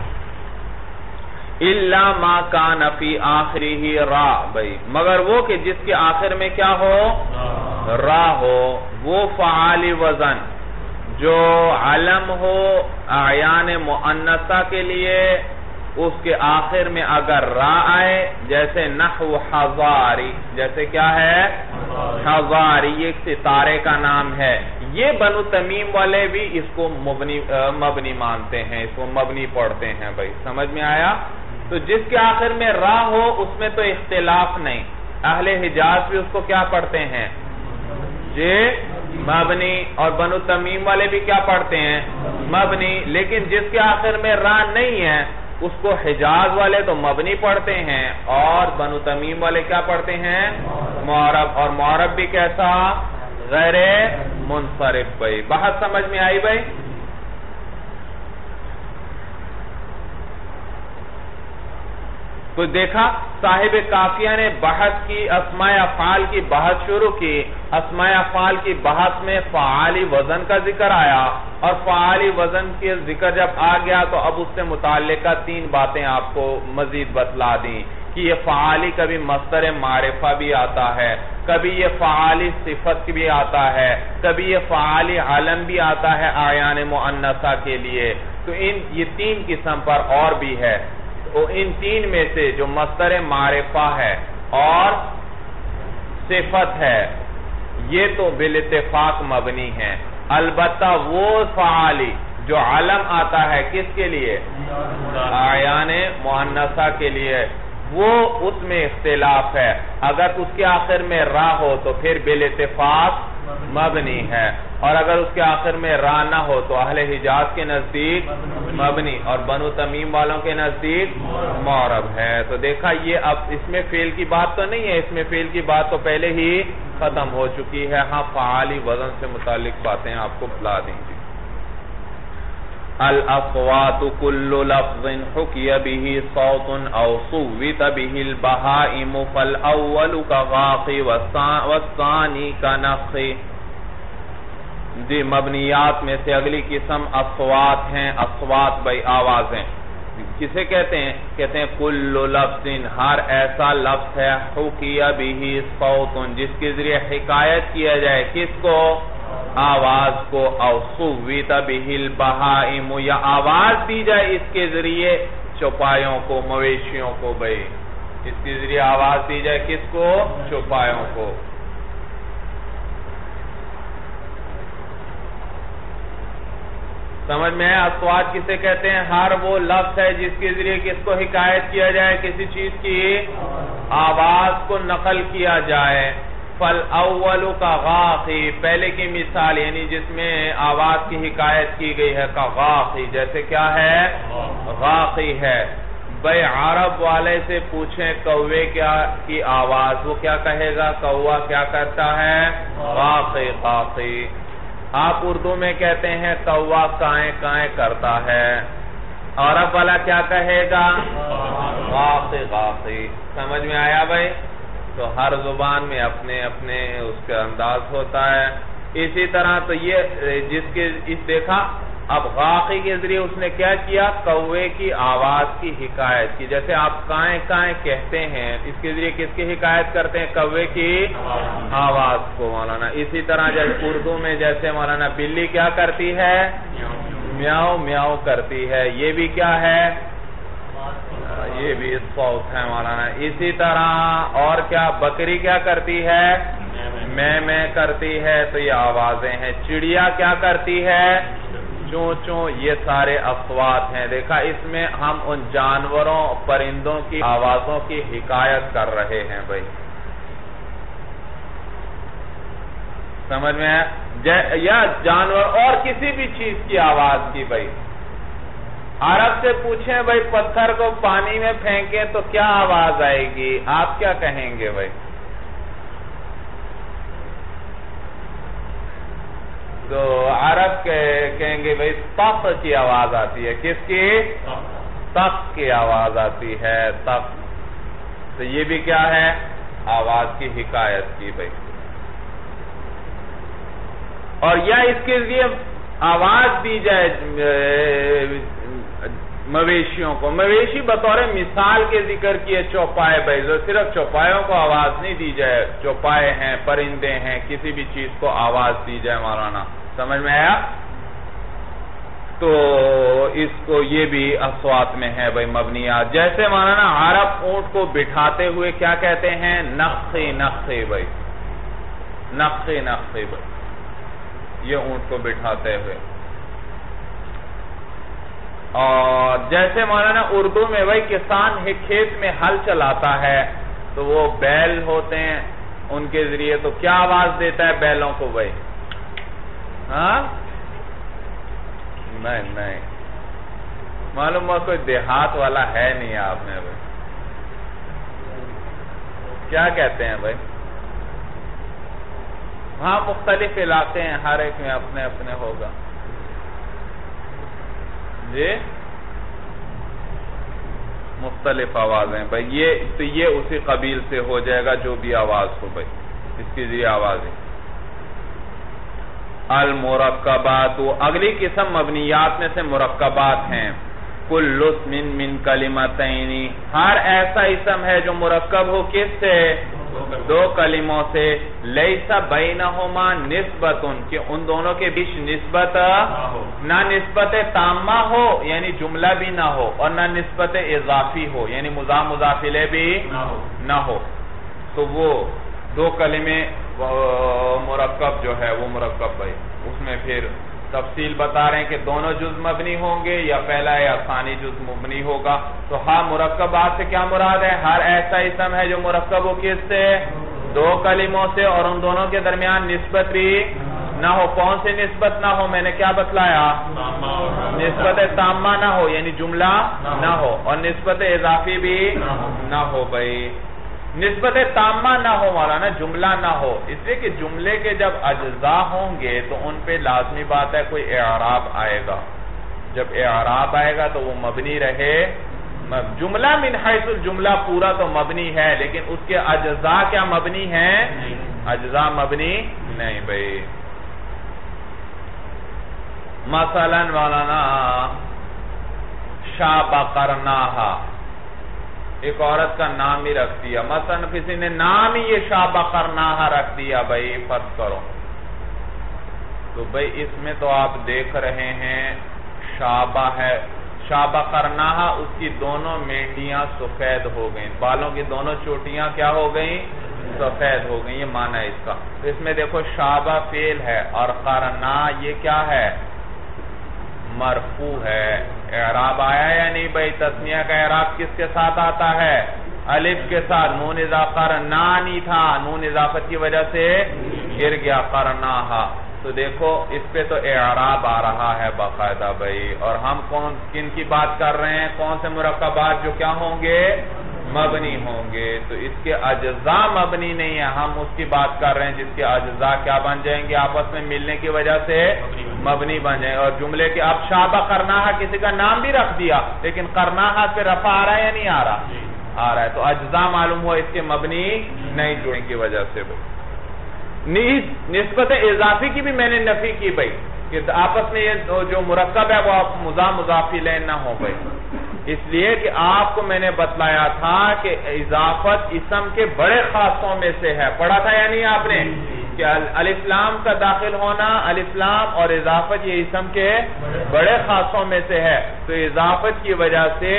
الا ما کان فی آخرہ را بھائی، مگر وہ کہ جس کے آخر میں کیا ہو؟ را ہو. وہ فعال وزن جو علم ہو اعیان مؤنثہ کے لیے، اس کے آخر میں اگر را آئے، جیسے نحو حضاری، جیسے کیا ہے؟ حضاری. یہ ایک ستارے کا نام ہے. یہ بنو تمیم والے بھی اس کو مبنی مانتے ہیں، اس کو مبنی پڑھتے ہیں بھائی. سمجھ میں آیا؟ تو جس کے آخر میں را ہو اس میں تو اختلاف نہیں. اہل حجاز بھی اس کو کیا پڑھتے ہیں؟ جی مبنی. اور بنو تمیم والے بھی کیا پڑھتے ہیں؟ مبنی. لیکن جس کے آخر میں را نہیں ہے اس کو حجاز والے تو مبنی پڑھتے ہیں اور بنو تمیم والے کیا پڑھتے ہیں؟ معرب. اور معرب بھی کیسا؟ غیر منصرف بھائی. بحث سمجھ میں آئی بھائی؟ تو دیکھا صاحب کافیہ نے بحث کی، اسماء افعال کی بحث شروع کی. اسماء افعال کی بحث میں فعالی وزن کا ذکر آیا، اور فعالی وزن کے ذکر جب آ گیا تو اب اس سے متعلقہ 3 باتیں آپ کو مزید بتلا دیں کہ یہ فعالی کبھی مصدر معرفہ بھی آتا ہے، کبھی یہ فعالی صفت بھی آتا ہے، کبھی یہ فعالی علم بھی آتا ہے اعیان مؤنثہ کے لیے. تو یہ 3 قسم پر اور بھی ہے. ان 3 میں سے جو مصدر معرفہ ہے اور صفت ہے یہ تو بالاتفاق مبنی ہے. البتہ وہ فعالی جو علم آتا ہے کس کے لیے؟ اعیان مؤنثہ کے لیے، وہ اس میں اختلاف ہے. اگر اس کے آخر میں را ہو تو پھر بالاتفاق مبنی ہے، اور اگر اس کے آخر میں را نہ ہو تو اہل حجاز کے نزدیک مبنی اور بنو تمیم والوں کے نزدیک معرب ہے. تو دیکھا یہ اب اس میں فعل کی بات تو نہیں ہے، اس میں فعل کی بات تو پہلے ہی ختم ہو چکی ہے. ہاں فعالی وزن سے متعلق باتیں آپ کو بتلا دیں گے. الاصوات كل لفظ حكي به صوت او صوت به البهائم فالاول كغاق والثاني كنخ. دی مبنیات میں سے اگلی قسم اصوات ہیں. اصوات بھائی آوازیں. کسے کہتے ہیں؟ کہتے ہیں کل لفظ، ہر ایسا لفظ ہے حکی به صوت جس کے ذریعے حکایت کیا جائے کس کو؟ آواز کو. او صوت به البہائم، یا آواز دی جائے اس کے ذریعے چوپایوں کو، مویشیوں کو. بھائی اس کے ذریعے آواز دی جائے کس کو؟ چوپایوں کو. سمجھ میں ہے؟ اصوات کسے کہتے ہیں؟ ہر وہ لفظ ہے جس کے ذریعے کس کو حکایت کیا جائے؟ کسی چیز کی آواز کو نقل کیا جائے. فالاول کا غاقی، پہلے کی مثال یعنی جس میں آواز کی حکایت کی گئی ہے کا غاقی، جیسے کیا ہے؟ غاقی ہے. بھئی عرب والے سے پوچھیں کوے کیا کی آواز، وہ کیا کہے گا؟ کوا کیا کرتا ہے؟ غاقی غاقی. آپ اردو میں کہتے ہیں کوا کائیں کائیں کرتا ہے، عرب والا کیا کہے گا؟ غاقی غاقی. سمجھ میں آیا بھائی؟ تو ہر زبان میں اپنے اپنے اس کا انداز ہوتا ہے. اسی طرح تو یہ جس کے دیکھا اب غاقی کے ذریعے اس نے کیا کیا؟ کوے کی آواز کی حکایت کی. جیسے آپ کائیں کائیں کہتے ہیں، اس کے ذریعے کس کی حکایت کرتے ہیں؟ کوے کی آواز کو مولانا. اسی طرح جیسے اردو میں جیسے مولانا بلی کیا کرتی ہے؟ میاؤ میاؤ کرتی ہے. یہ بھی کیا ہے؟ یہ بھی صوت ہے مولانا. اسی طرح اور کیا؟ بکری کیا کرتی ہے؟ میں کرتی ہے. تو یہ آوازیں ہیں. چڑیا کیا کرتی ہے؟ چون چون. یہ سارے اصوات ہیں. دیکھا اس میں ہم ان جانوروں پرندوں کی آوازوں کی حکایت کر رہے ہیں بھائی. سمجھ میں ہے؟ یا جانور اور کسی بھی چیز کی آواز کی بھائی. عرب سے پوچھیں بھائی پتھر کو پانی میں پھینکیں تو کیا آواز آئے گی، آپ کیا کہیں گے بھائی؟ تو عرب کہیں گے بھائی تخ کی آواز آتی ہے، کس کی؟ تخ کی آواز آتی ہے، تخ. تو یہ بھی کیا ہے؟ آواز کی حکایت کی بھائی. اور یا اس کے لیے آواز دی جائے مویشیوں کو، مویشی بطور مثال کے ذکر کیے چوپائے بھائی، صرف چوپایوں کو آواز نہیں دی جائے، چوپائے ہیں، پرندے ہیں، کسی بھی چیز کو آواز دی جائے. مولانا سمجھ میں آیا؟ تو اس کو یہ بھی اصوات میں ہے بھائی مبنیات. جیسے مولانا عرب اونٹ کو بٹھاتے ہوئے کیا کہتے ہیں؟ نقی نقی بھائی، نقی نقی بھائی، یہ اونٹ کو بٹھاتے ہوئے. اور جیسے مولانا اردو میں بھائی کسان کھیت میں ہل چلاتا ہے تو وہ بیل ہوتے ہیں، ان کے ذریعے تو کیا آواز دیتا ہے بیلوں کو بھائی؟ ہاں نہیں معلوم ہوا کوئی دیہات والا ہے نہیں آپ میں بھائی. کیا کہتے ہیں بھائی؟ ہاں مختلف علاقے ہیں، ہر ایک میں اپنے اپنے ہوگا جی، مختلف آوازیں بھائی. یہ اسی قبیل سے ہو جائے گا جو بھی آواز ہو بھائی، اس کی ذریعے آواز ہے. المرکبات، اگلی قسم مبنیات میں سے مرکبات ہیں. کل اسم من کلمتین، ہر ایسا اسم ہے جو مرکب ہو کس سے؟ دو کلموں سے. لیس بینہما نسبت، کہ ان دونوں کے بیچ نسبت نہ نسبت تامہ ہو یعنی جملہ بھی نہ ہو، اور نہ نسبت اضافی ہو یعنی مضاف مضاف الیہ بھی نہ ہو. تو وہ دو کلمے مرکب جو ہے وہ مرکب بھائی، اس میں پھر تفصیل بتا رہے ہیں کہ دونوں جز مبنی ہوں گے یا پہلا یا ثانی جز مبنی ہوگا. تو ہاں مرکبات سے کیا مراد ہے؟ ہر ایسا اسم ہے جو مرکب ہو کس سے؟ دو کلموں سے، اور ان دونوں کے درمیان نسبت بھی نہ ہو. کون سی نسبت نہ ہو؟ میں نے کیا بتلایا؟ نسبت تامہ نہ ہو یعنی جملہ نہ ہو، اور نسبت اضافی بھی نہ ہو بھائی. نسبت تامہ نہ ہو مولانا، جملہ نہ ہو، اس لیے کہ جملے کے جب اجزاء ہوں گے تو ان پہ لازمی بات ہے کوئی اعراب آئے گا. جب اعراب آئے گا تو وہ مبنی رہے. جملہ من حیث الجملہ پورا تو مبنی ہے، لیکن اس کے اجزاء کیا مبنی ہیں؟ اجزاء مبنی نہیں بھائی. مثلا مولانا شابہ قرناہا، ایک عورت کا نام ہی رکھ دیا، مثلا کسی نے نام ہی یہ شابہ قرناہا رکھ دیا بھائی، فرض کرو. تو بھائی اس میں تو آپ دیکھ رہے ہیں شابہ ہے، شابہ قرناہا، اس کی دونوں مینڈیاں سفید ہو گئیں، بالوں کی دونوں چوٹیاں کیا ہو گئیں؟ سفید ہو گئیں. یہ معنی ہے اس کا. تو اس میں دیکھو شابہ فعل ہے اور قرنا یہ کیا ہے؟ مرفوع ہے. اعراب آیا یا نہیں بھائی؟ تسنیہ کا اعراب کس کے ساتھ آتا ہے؟ الف کے ساتھ. نون اضافہ قرنا نہیں تھا، نون اضافت کی وجہ سے گر گیا قرناہا. تو دیکھو اس پہ تو اعراب آ رہا ہے باقاعدہ بھائی. اور ہم کن کی بات کر رہے ہیں؟ کون سے مرکبات جو کیا ہوں گے؟ مبنی ہوں گے. تو اس کے اجزاء مبنی نہیں ہے، ہم اس کی بات کر رہے ہیں جس کے اجزاء کیا بن جائیں گے؟ آپس میں ملنے کی وجہ سے مبنی بن جائیں. اور جملے کے اب شابہ قرناہا کسی کا نام بھی رکھ دیا، لیکن قرناہا پہ رفع آ رہا ہے یا نہیں آ رہا؟ آ رہا ہے. تو اجزاء معلوم ہوا اس کے مبنی نہیں جڑنے کی وجہ سے بھائی. نسبت اضافی کی بھی میں نے نفی کی بھائی، کہ آپس میں یہ جو مرکب ہے وہ مضاف مضاف الیہ نہ ہو بھائی. اس لیے کہ آپ کو میں نے بتلایا تھا کہ اضافت اسم کے بڑے خاصوں میں سے ہے. پڑھا تھا یا نہیں آپ نے کہ الف لام کا داخل ہونا، الف لام اور اضافت یہ اسم کے بڑے خاصوں میں سے ہے. تو اضافت کی وجہ سے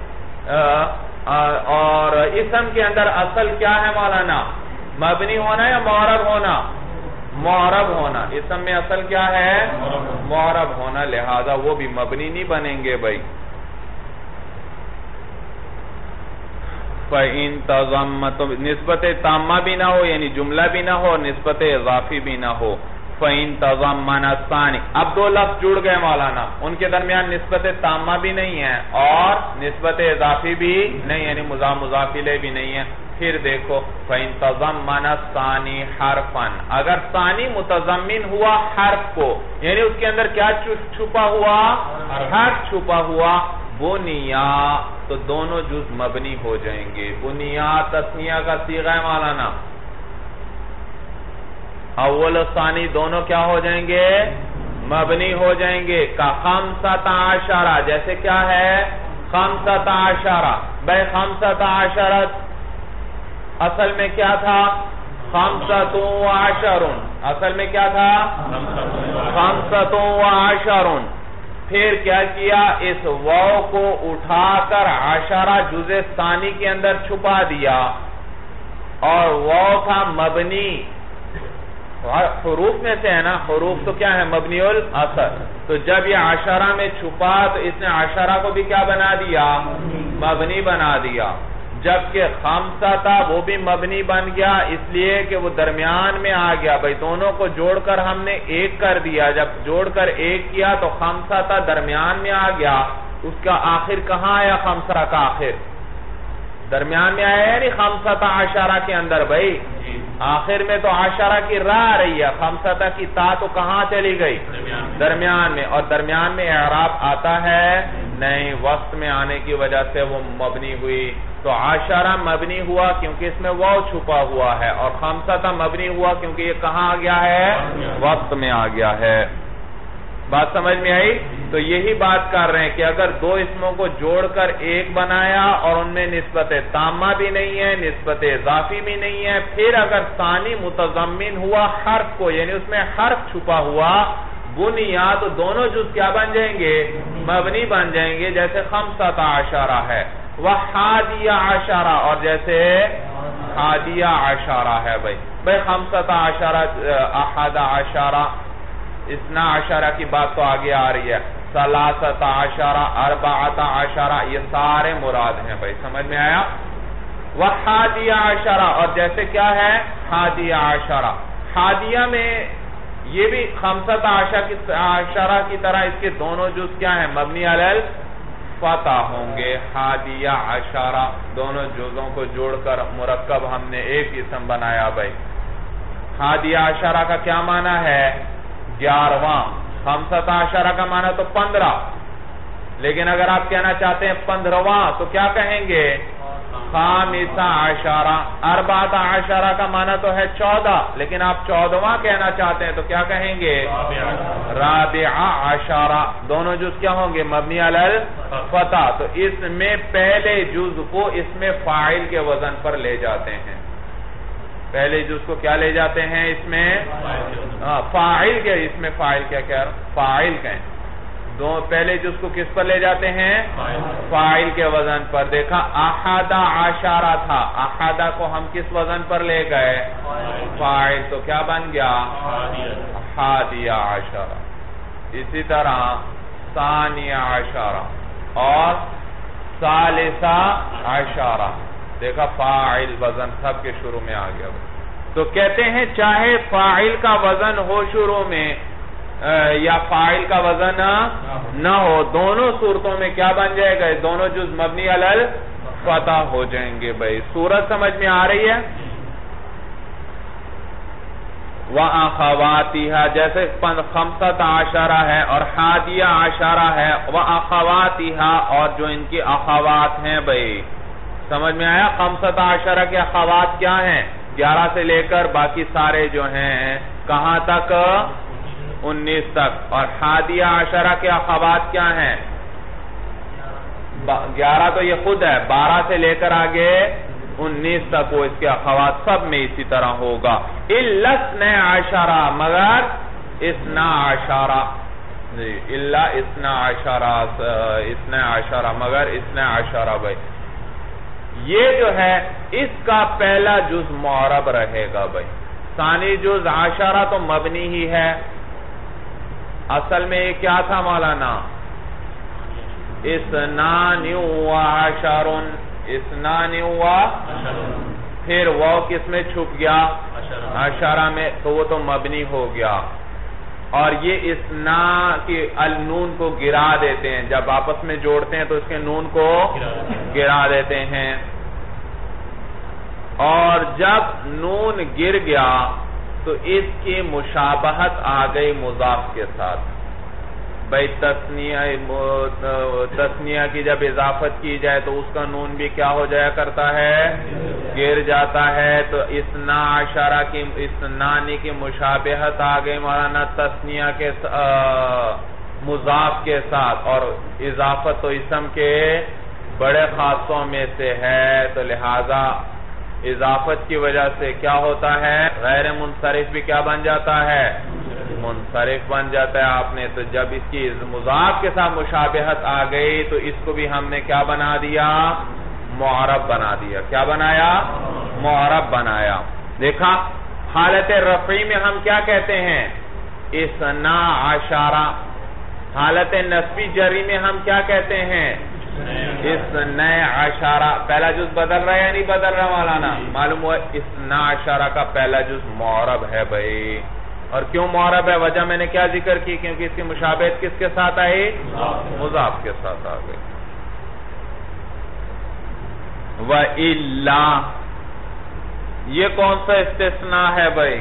اور اسم کے اندر اصل کیا ہے مولانا؟ مبنی ہونا یا معرب ہونا؟ معرب ہونا. اسم میں اصل کیا ہے؟ معرب ہونا. لہذا وہ بھی مبنی نہیں بنیں گے بھائی. فَإِن تَضَمَّتُ، نسبت تامہ بھی نہ ہو یعنی جملہ بھی نہ ہو، نسبت اضافی بھی نہ ہو. فَإِن تَضَمَّنَ الثَّانِي. اب دو لفظ جڑ گئے مولانا، ان کے درمیان نسبت تامہ بھی نہیں ہے اور نسبت اضافی بھی نہیں، یعنی مضاف مضاف الیہ بھی نہیں ہے. پھر دیکھو فَإِن تَضَمَّنَ الثَّانِي حَرْفًا، اگر ثانی متضمن ہوا حرف کو، یعنی اس کے اندر کیا چھپا ہوا؟ حرف چھپا ہوا. بنیا، تو دونوں جز مبنی ہو جائیں گے. بنیا تثنیہ کا صیغہ ہے مولانا، اول و ثانی دونوں کیا ہو جائیں گے؟ مبنی ہو جائیں گے. کا خمسۃ عشرہ، جیسے کیا ہے؟ خمسۃ عشرہ. بھائی خمسۃ عشرہ اصل میں کیا تھا؟ خمسۃ وعشر. اصل میں کیا تھا؟ خمسۃ وعشر. پھر کیا کیا؟ اس واو کو اٹھا کر عشرہ جزء ثانی کے اندر چھپا دیا، اور واو تھا مبنی، حروف میں سے ہے نا، حروف تو کیا ہے؟ مبنی الاثر. تو جب یہ عشرہ میں چھپا تو اس نے عشرہ کو بھی کیا بنا دیا؟ مبنی بنا دیا. جبکہ خمسہ تھا وہ بھی مبنی بن گیا، اس لیے کہ وہ درمیان میں آ گیا. بھئی دونوں کو جوڑ کر ہم نے ایک کر دیا، جب جوڑ کر ایک کیا تو خمسہ تھا درمیان میں آ گیا. اس کا آخر کہاں آیا؟ خمسہ کا آخر درمیان میں آیا، یعنی خمسہ عشرہ کے اندر. بھئی آخر میں تو عشرہ کی را آ رہی ہے، خمسہ کی تا تو کہاں چلی گئی؟ درمیان میں. اور درمیان میں اعراب آتا ہے نہیں، وسط میں آنے کی وجہ سے وہ مبنی ہوئی. تو عشرہ مبنی ہوا کیونکہ اس میں واو چھپا ہوا ہے، اور خمسہ مبنی ہوا کیونکہ یہ کہاں آ گیا ہے؟ وسط میں آ گیا ہے. بات سمجھ میں آئی؟ تو یہی بات کر رہے ہیں کہ اگر دو اسموں کو جوڑ کر ایک بنایا اور ان میں نسبت تامہ بھی نہیں ہے، نسبت اضافی بھی نہیں ہے، پھر اگر ثانی متضمن ہوا حرف کو، یعنی اس میں حرف چھپا ہوا، بنیا، تو دونوں جز کیا بن جائیں گے؟ مبنی بن جائیں گے. جیسے خمسۃ عشرہ ہے، وحادیہ عشرہ، اور جیسے حادیہ عشرہ ہے. بھئی خمسۃ عشرہ، احد عشرہ، اثنا عشرہ کی بات تو آگے آ رہی ہے. ثلاثۃ عشرہ، اربعۃ عشرہ، یہ سارے مراد ہیں. بھئی سمجھ میں آیا؟ وحادیہ عشرہ، اور جیسے کیا ہے؟ حادیہ عشرہ. حادیہ میں یہ بھی خمسۃ عشرہ کی طرح اس کے دونوں جز کیا ہیں؟ مبنی علی الفتح ہوں گے. حادیہ عشرہ، دونوں جزوں کو جوڑ کر مرکب ہم نے ایک اسم بنایا. بھئی حادیہ عشرہ کا کیا معنی ہے؟ 11واں. خمسۃ عشرہ کا معنی تو 15، لیکن اگر آپ کہنا چاہتے ہیں 15واں تو کیا کہیں گے؟ خامسہ عشرہ. اربعۃ عشرہ کا معنی تو ہے 14، لیکن آپ 14واں کہنا چاہتے ہیں تو کیا کہیں گے؟ رابعہ عشرہ. دونوں جز کیا ہوں گے؟ مبنی علی الفتح. تو اس میں پہلے جز کو اس میں فاعل کے وزن پر لے جاتے ہیں. پہلے جز کو کیا لے جاتے ہیں؟ اس میں فاعل کے، اس میں فاعل کیا کہہ رہا؟ فاعل کہیں. پہلے جز کو کس پر لے جاتے ہیں؟ فاعل کے وزن پر. دیکھا احد عشرہ تھا، احد کو ہم کس وزن پر لے گئے؟ فاعل. تو کیا بن گیا؟ حادیہ عشرہ. اسی طرح ثانیہ عشرہ اور ثالثہ عشرہ. دیکھا فاعل وزن سب کے شروع میں آ گیا. تو کہتے ہیں چاہے فاعل کا وزن ہو شروع میں یا فاعل کا وزن نہ ہو، دونوں صورتوں میں کیا بن جائے گا؟ دونوں جز مبنی علی الفتح ہو جائیں گے. بھئی صورت سمجھ میں آ رہی ہے؟ وَأَخَوَاتِهَا، جیسے خمسۃ عشرہ ہے اور حادیہ عشرہ ہے. وَأَخَوَاتِهَا، اور جو ان کی اخوات ہیں. بھئی سمجھ میں آیا؟ خمسۃ عشرہ کے اخوات کیا ہیں؟ 11 سے لے کر باقی سارے جو ہیں کہاں تک؟ 19 تک. اور حادیہ عشرہ کے اخوات کیا ہیں؟ 11 تو یہ خود ہے، 12 سے لے کر آگے 19 تک وہ اس کے اخوات. سب میں اسی طرح ہوگا. الا اثنا عشرہ، مگر اثنا عشرہ. الا اثنا عشرہ، مگر اثنا عشرہ. بھائی یہ جو ہے اس کا پہلا جز معرب رہے گا. بھائی ثانی جز عشرہ تو مبنی ہی ہے. اصل میں یہ کیا تھا مولانا؟ اثنان وعشر. اثنان وعشر، پھر وہ کس میں چھپ گیا؟ عشرہ میں. تو وہ تو مبنی ہو گیا. اور یہ اس نا کی النون کو گرا دیتے ہیں، جب آپس میں جوڑتے ہیں تو اس کے نون کو گرا دیتے ہیں، اور جب نون گر گیا تو اس کی مشابہت آ گئی مضاف کے ساتھ. بھئی تثنیہ کی جب اضافت کی جائے تو اس کا نون بھی کیا ہو جایا کرتا ہے؟ گر جاتا ہے. تو اثنا عشرہ کی اثنانی کی مشابہت آ گئی مولانا تثنیہ کے مضاف کے ساتھ، اور اضافت تو اسم کے بڑے خاصوں میں سے ہے، تو لہذا اضافت کی وجہ سے کیا ہوتا ہے؟ غیر منصرف بھی کیا بن جاتا ہے؟ منصرف بن جاتا ہے. آپ نے تو جب اس کی مضاف کے ساتھ مشابہت آ گئی تو اس کو بھی ہم نے کیا بنا دیا؟ معرب بنا دیا. کیا بنایا؟ معرب بنایا. دیکھا حالت رفعی میں ہم کیا کہتے ہیں؟ اثنا عشرہ. حالت نصبی جری میں ہم کیا کہتے ہیں؟ اثنا عشرہ. پہلا جز بدل رہا ہے یا نہیں بدل رہا مولانا؟ معلوم ہوا اثنا عشرہ کا پہلا جز معرب ہے بھائی. اور کیوں معرب ہے؟ وجہ میں نے کیا ذکر کی؟ کیونکہ اس کی مشابہت کس کے ساتھ آئی؟ مضاف کے ساتھ آ گئی. وَإِلَّا یہ کون سا استثناء ہے بھائی؟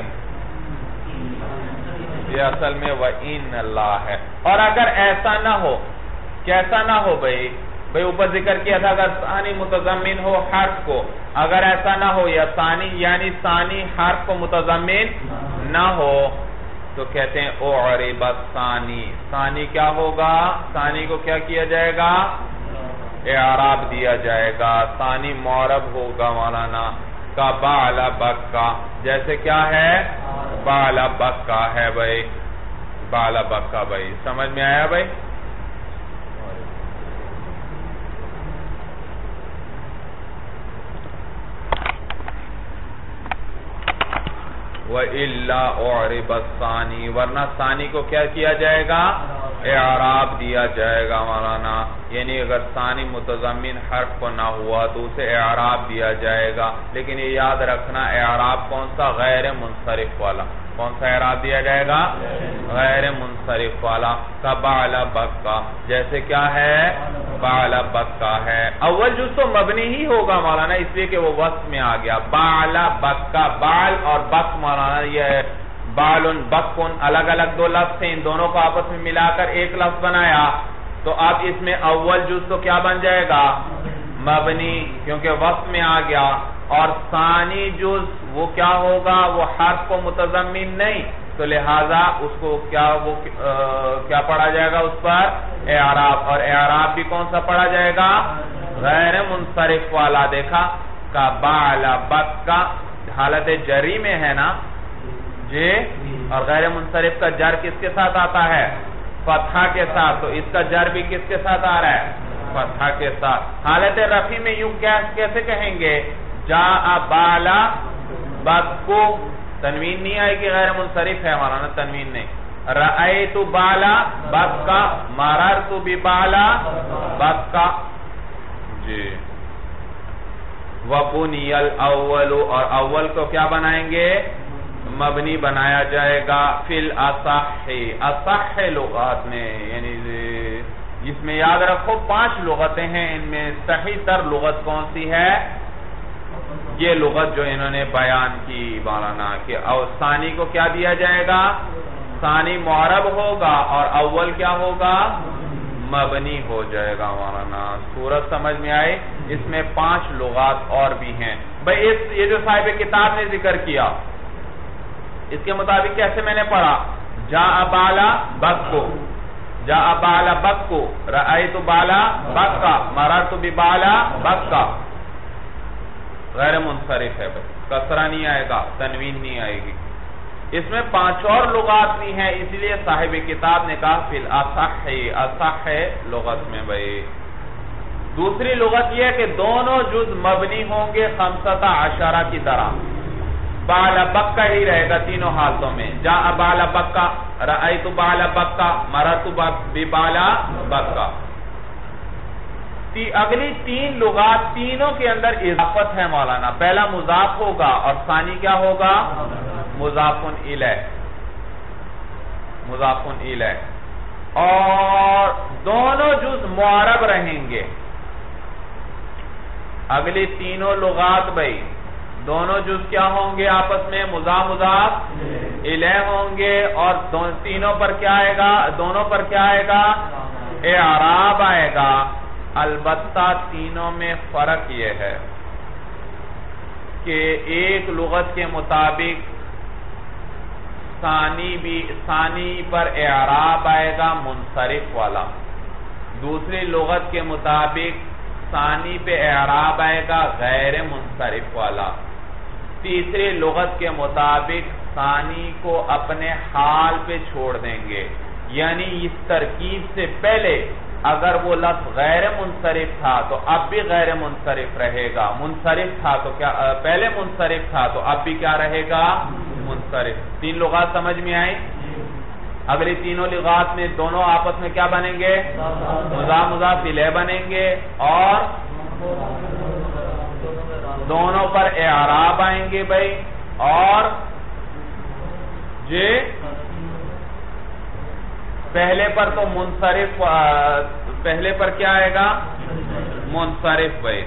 یہ اصل میں وَإِنَّ اللَّهَ ہے. اور اگر ایسا نہ ہو، کیسا نہ ہو بھائی اوپر ذکر کیا تھا اگر ثانی متضمن ہو حرف کو، اگر ایسا نہ ہو یا ثانی یعنی ثانی حرف کو متضمن نہ ہو تو کہتے ہیں اعرب الثانی. ثانی کیا ہوگا؟ ثانی کو کیا کیا جائے گا؟ اعراب دیا جائے گا. ثانی معرب ہوگا مولانا. کا بعل بکا، جیسے کیا ہے؟ بعل بکا ہے بھائی. بعل بکا بھائی سمجھ میں آیا بھائی؟ وَإِلَّا أُعْرِبَ الثَّانِي ورنہ ثانی کو کیا کیا جائے گا؟ اعراب دیا جائے گا مولانا. یعنی اگر ثانی متضمن حرف کو نہ ہوا تو اسے اعراب دیا جائے گا. لیکن یہ یاد رکھنا اعراب کون سا؟ غیر منصرف والا. کون سا اعراب دیا جائے گا؟ غیر منصرف والا. کا بعل بکا، جیسے کیا ہے؟ بعل بکا ہے. اول جز تو مبنی ہی ہوگا مولانا، اس لیے کہ وہ وصف میں آ گیا. بعل بکا، بعل اور بک مولانا یہ بالن بکن الگ الگ دو لفظ ہیں، ان دونوں کو آپس میں ملا کر ایک لفظ بنایا. تو اب اس میں اول جز تو کیا بن جائے گا؟ مبنی، کیونکہ وصف میں آ گیا. اور ثانی جز وہ کیا ہوگا؟ وہ حرف کو متضمن نہیں، تو لہذا اس کو کیا پڑھا جائے گا اس پر؟ اعراب. اور اعراب بھی کون سا پڑھا جائے گا؟ غیر منصرف والا. دیکھا کا بعل بکا حالت جری میں ہے نا جی، اور غیر منصرف کا جر کس کے ساتھ آتا ہے؟ فتحہ کے ساتھ. تو اس کا جر بھی کس کے ساتھ آ رہا ہے؟ فتحہ کے ساتھ. حالت رفعی میں یوں کیسے کہیں گے؟ جاء بالا بکو، تنوین نہیں آئے گی، غیر منصرف ہے مولانا، تنوین نہیں. رأیت بالا بکا، مررت ببالا بکا. جی. وَبُنِيَ الْأَوَّلُ اور اول کو کیا بنائیں گے؟ مبنی بنایا جائے گا. فِي الْأَصَحِّ، اصح لغات میں، یعنی جس میں یاد رکھو 5 لغتیں ہیں، ان میں صحیح تر لغت کون سی ہے؟ یہ لغت جو انہوں نے بیان کی مولانا کہ ثانی کو کیا دیا جائے گا؟ ثانی معرب ہوگا اور اول کیا ہوگا؟ مبنی ہو جائے گا مولانا. صورت سمجھ میں آئے؟ اس میں 5 لغات اور بھی ہیں بھئی. یہ جو صاحب کتاب نے ذکر کیا اس کے مطابق کیسے میں نے پڑھا؟ جاء بالا بکو، جاء بالا بکو، رأیت بالا بکا، مررت ببالا بکا. غیر منصرف ہے بھئی، کسرہ نہیں آئے گا، تنوین نہیں آئے گی. اس میں 5 اور لغات بھی ہیں، اس لیے صاحب کتاب نے کہا فی الاصح، اصح لغت میں بھئی. دوسری لغت یہ ہے کہ دونوں جز مبنی ہوں گے 15 کی طرح. بالا بکا ہی رہے گا تینوں حالتوں میں. جاء بالا بکا، رأیت بالا بکا، مررت ببالا بکا. اگلی 3 لغات تینوں کے اندر اضافت ہے مولانا. پہلا مضاف ہوگا اور ثانی کیا ہوگا؟ مضاف الیہ. مضاف الیہ، اور دونوں جز معرب رہیں گے. اگلی تینوں لغات بھائی دونوں جز کیا ہوں گے آپس میں؟ مضاف الیہ ہوں گے، اور تینوں پر کیا آئے گا؟ دونوں پر کیا آئے گا؟ اعراب آئے گا. البتہ تینوں میں فرق یہ ہے کہ ایک لغت کے مطابق ثانی پر اعراب آئے گا منصرف والا، دوسری لغت کے مطابق ثانی پہ اعراب آئے گا غیر منصرف والا، تیسری لغت کے مطابق ثانی کو اپنے حال پہ چھوڑ دیں گے. یعنی اس ترکیب سے پہلے اگر وہ لفظ غیر منصرف تھا تو اب بھی غیر منصرف رہے گا، منصرف تھا تو کیا پہلے منصرف تھا تو اب بھی کیا رہے گا؟ منصرف. تین لغات سمجھ میں آئی؟ اگلی تینوں لغات میں دونوں آپس میں کیا بنیں گے؟ مضاف الیہ بنیں گے، اور دونوں پر اعراب آئیں گے بھائی. اور پہلے پر تو منصرف، پہلے پر کیا آئے گا؟ منصرف بھائی.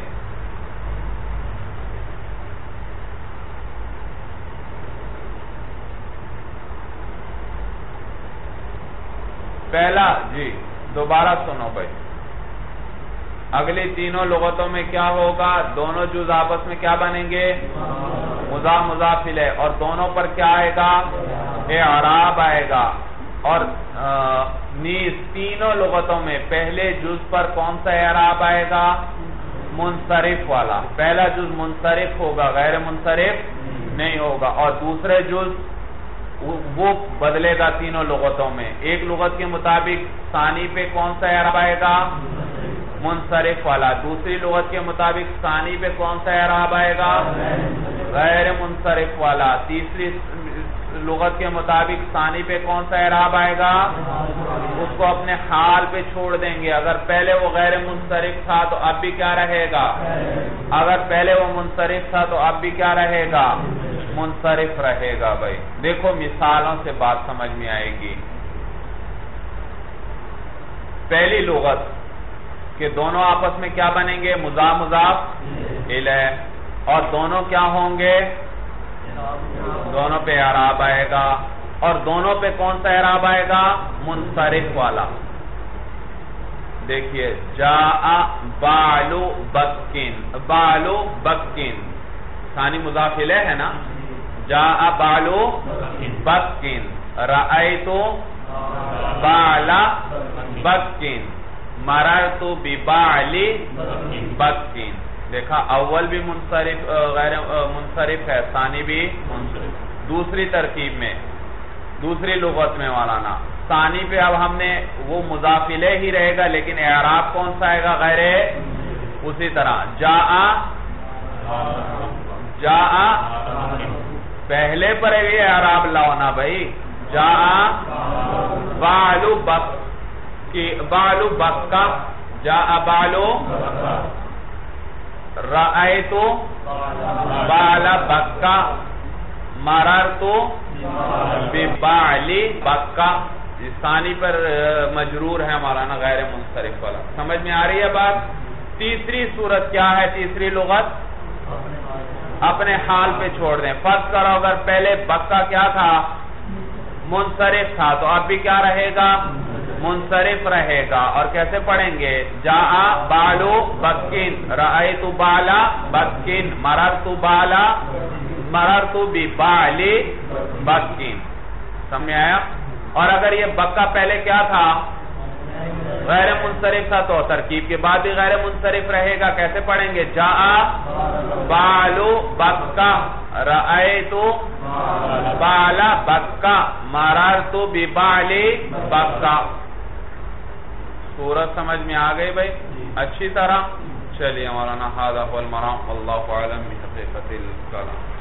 پہلا جی دوبارہ سنو بھائی، اگلی تینوں لغتوں میں کیا ہوگا؟ دونوں جز آپس میں کیا بنیں گے؟ مضاف الیہ، اور دونوں پر کیا آئے گا؟ اعراب آئے گا. اور نیز تینوں لغتوں میں پہلے جز پر کون سا اعراب آئے گا؟ منصرف والا. پہلا جز منصرف ہوگا، غیر منصرف نہیں ہوگا. اور دوسرے جز وہ بدلے گا تینوں لغتوں میں. ایک لغت کے مطابق ثانی پہ کون سا اعراب آئے گا؟ منصرف والا. دوسری لغت کے مطابق ثانی پہ کون سا اعراب آئے گا؟ غیر منصرف والا. تیسری لغت کے مطابق ثانی پہ کون سا اعراب آئے گا؟ اس کو اپنے حال پہ چھوڑ دیں گے. اگر پہلے وہ غیر منصرف تھا تو اب بھی کیا رہے گا؟ اگر پہلے وہ منصرف تھا تو اب بھی کیا رہے گا؟ منصرف رہے گا بھائی. دیکھو مثالوں سے بات سمجھ میں آئے گی. پہلی لغت کہ دونوں آپس میں کیا بنیں گے؟ مضاف الیہ، اور دونوں کیا ہوں گے؟ دونوں پہ اعراب آئے گا. اور دونوں پہ کون سا اعراب آئے گا؟ منصرف والا. دیکھیے جاء بالو بکن، بالو بکن ثانی مضاف الیہ ہے نا. جاء بالو بکن، رأیت بال بکن، مررت ببال بکن. دیکھا اول بھی منصرف غیر منصرف ہے، ثانی بھی منصرف. دوسری ترکیب میں دوسری لغت میں مولانا ثانی پہ اب ہم نے وہ مضاف الیہ ہی رہے گا، لیکن اعراب کون سا آئے گا؟ غیر. اسی طرح جاء پہلے پر یہ اعراب لاؤنا بھائی. جاء بالو بکا، جاء بالو، رأیت بال بکا، مررت ببال بکا. ثانی پر مجرور ہے مولانا غیر منصرف والا. سمجھ میں آ رہی ہے بات؟ تیسری صورت کیا ہے؟ تیسری لغت اپنے حال پہ چھوڑ دیں. فرض کرو اگر پہلے بکا کیا تھا؟ منصرف تھا، تو اب بھی کیا رہے گا؟ منصرف رہے گا. اور کیسے پڑھیں گے؟ جاء بالو بکن، رأیت بالا بکن، مررت ببال بکن. سمجھ میں آیا؟ اور اگر یہ بکا پہلے کیا تھا؟ غیر منصرف تھا، تو ترکیب کے بعد بھی غیر منصرف رہے گا. کیسے پڑھیں گے؟ جاء بالو بکا، رأیت بال بکا، مررت ببال بکا. صورت سمجھ میں آ گئی بھائی اچھی طرح؟ چلیے مولانا ھذا هو المرام واللہ اعلم بحقیقت الکلام.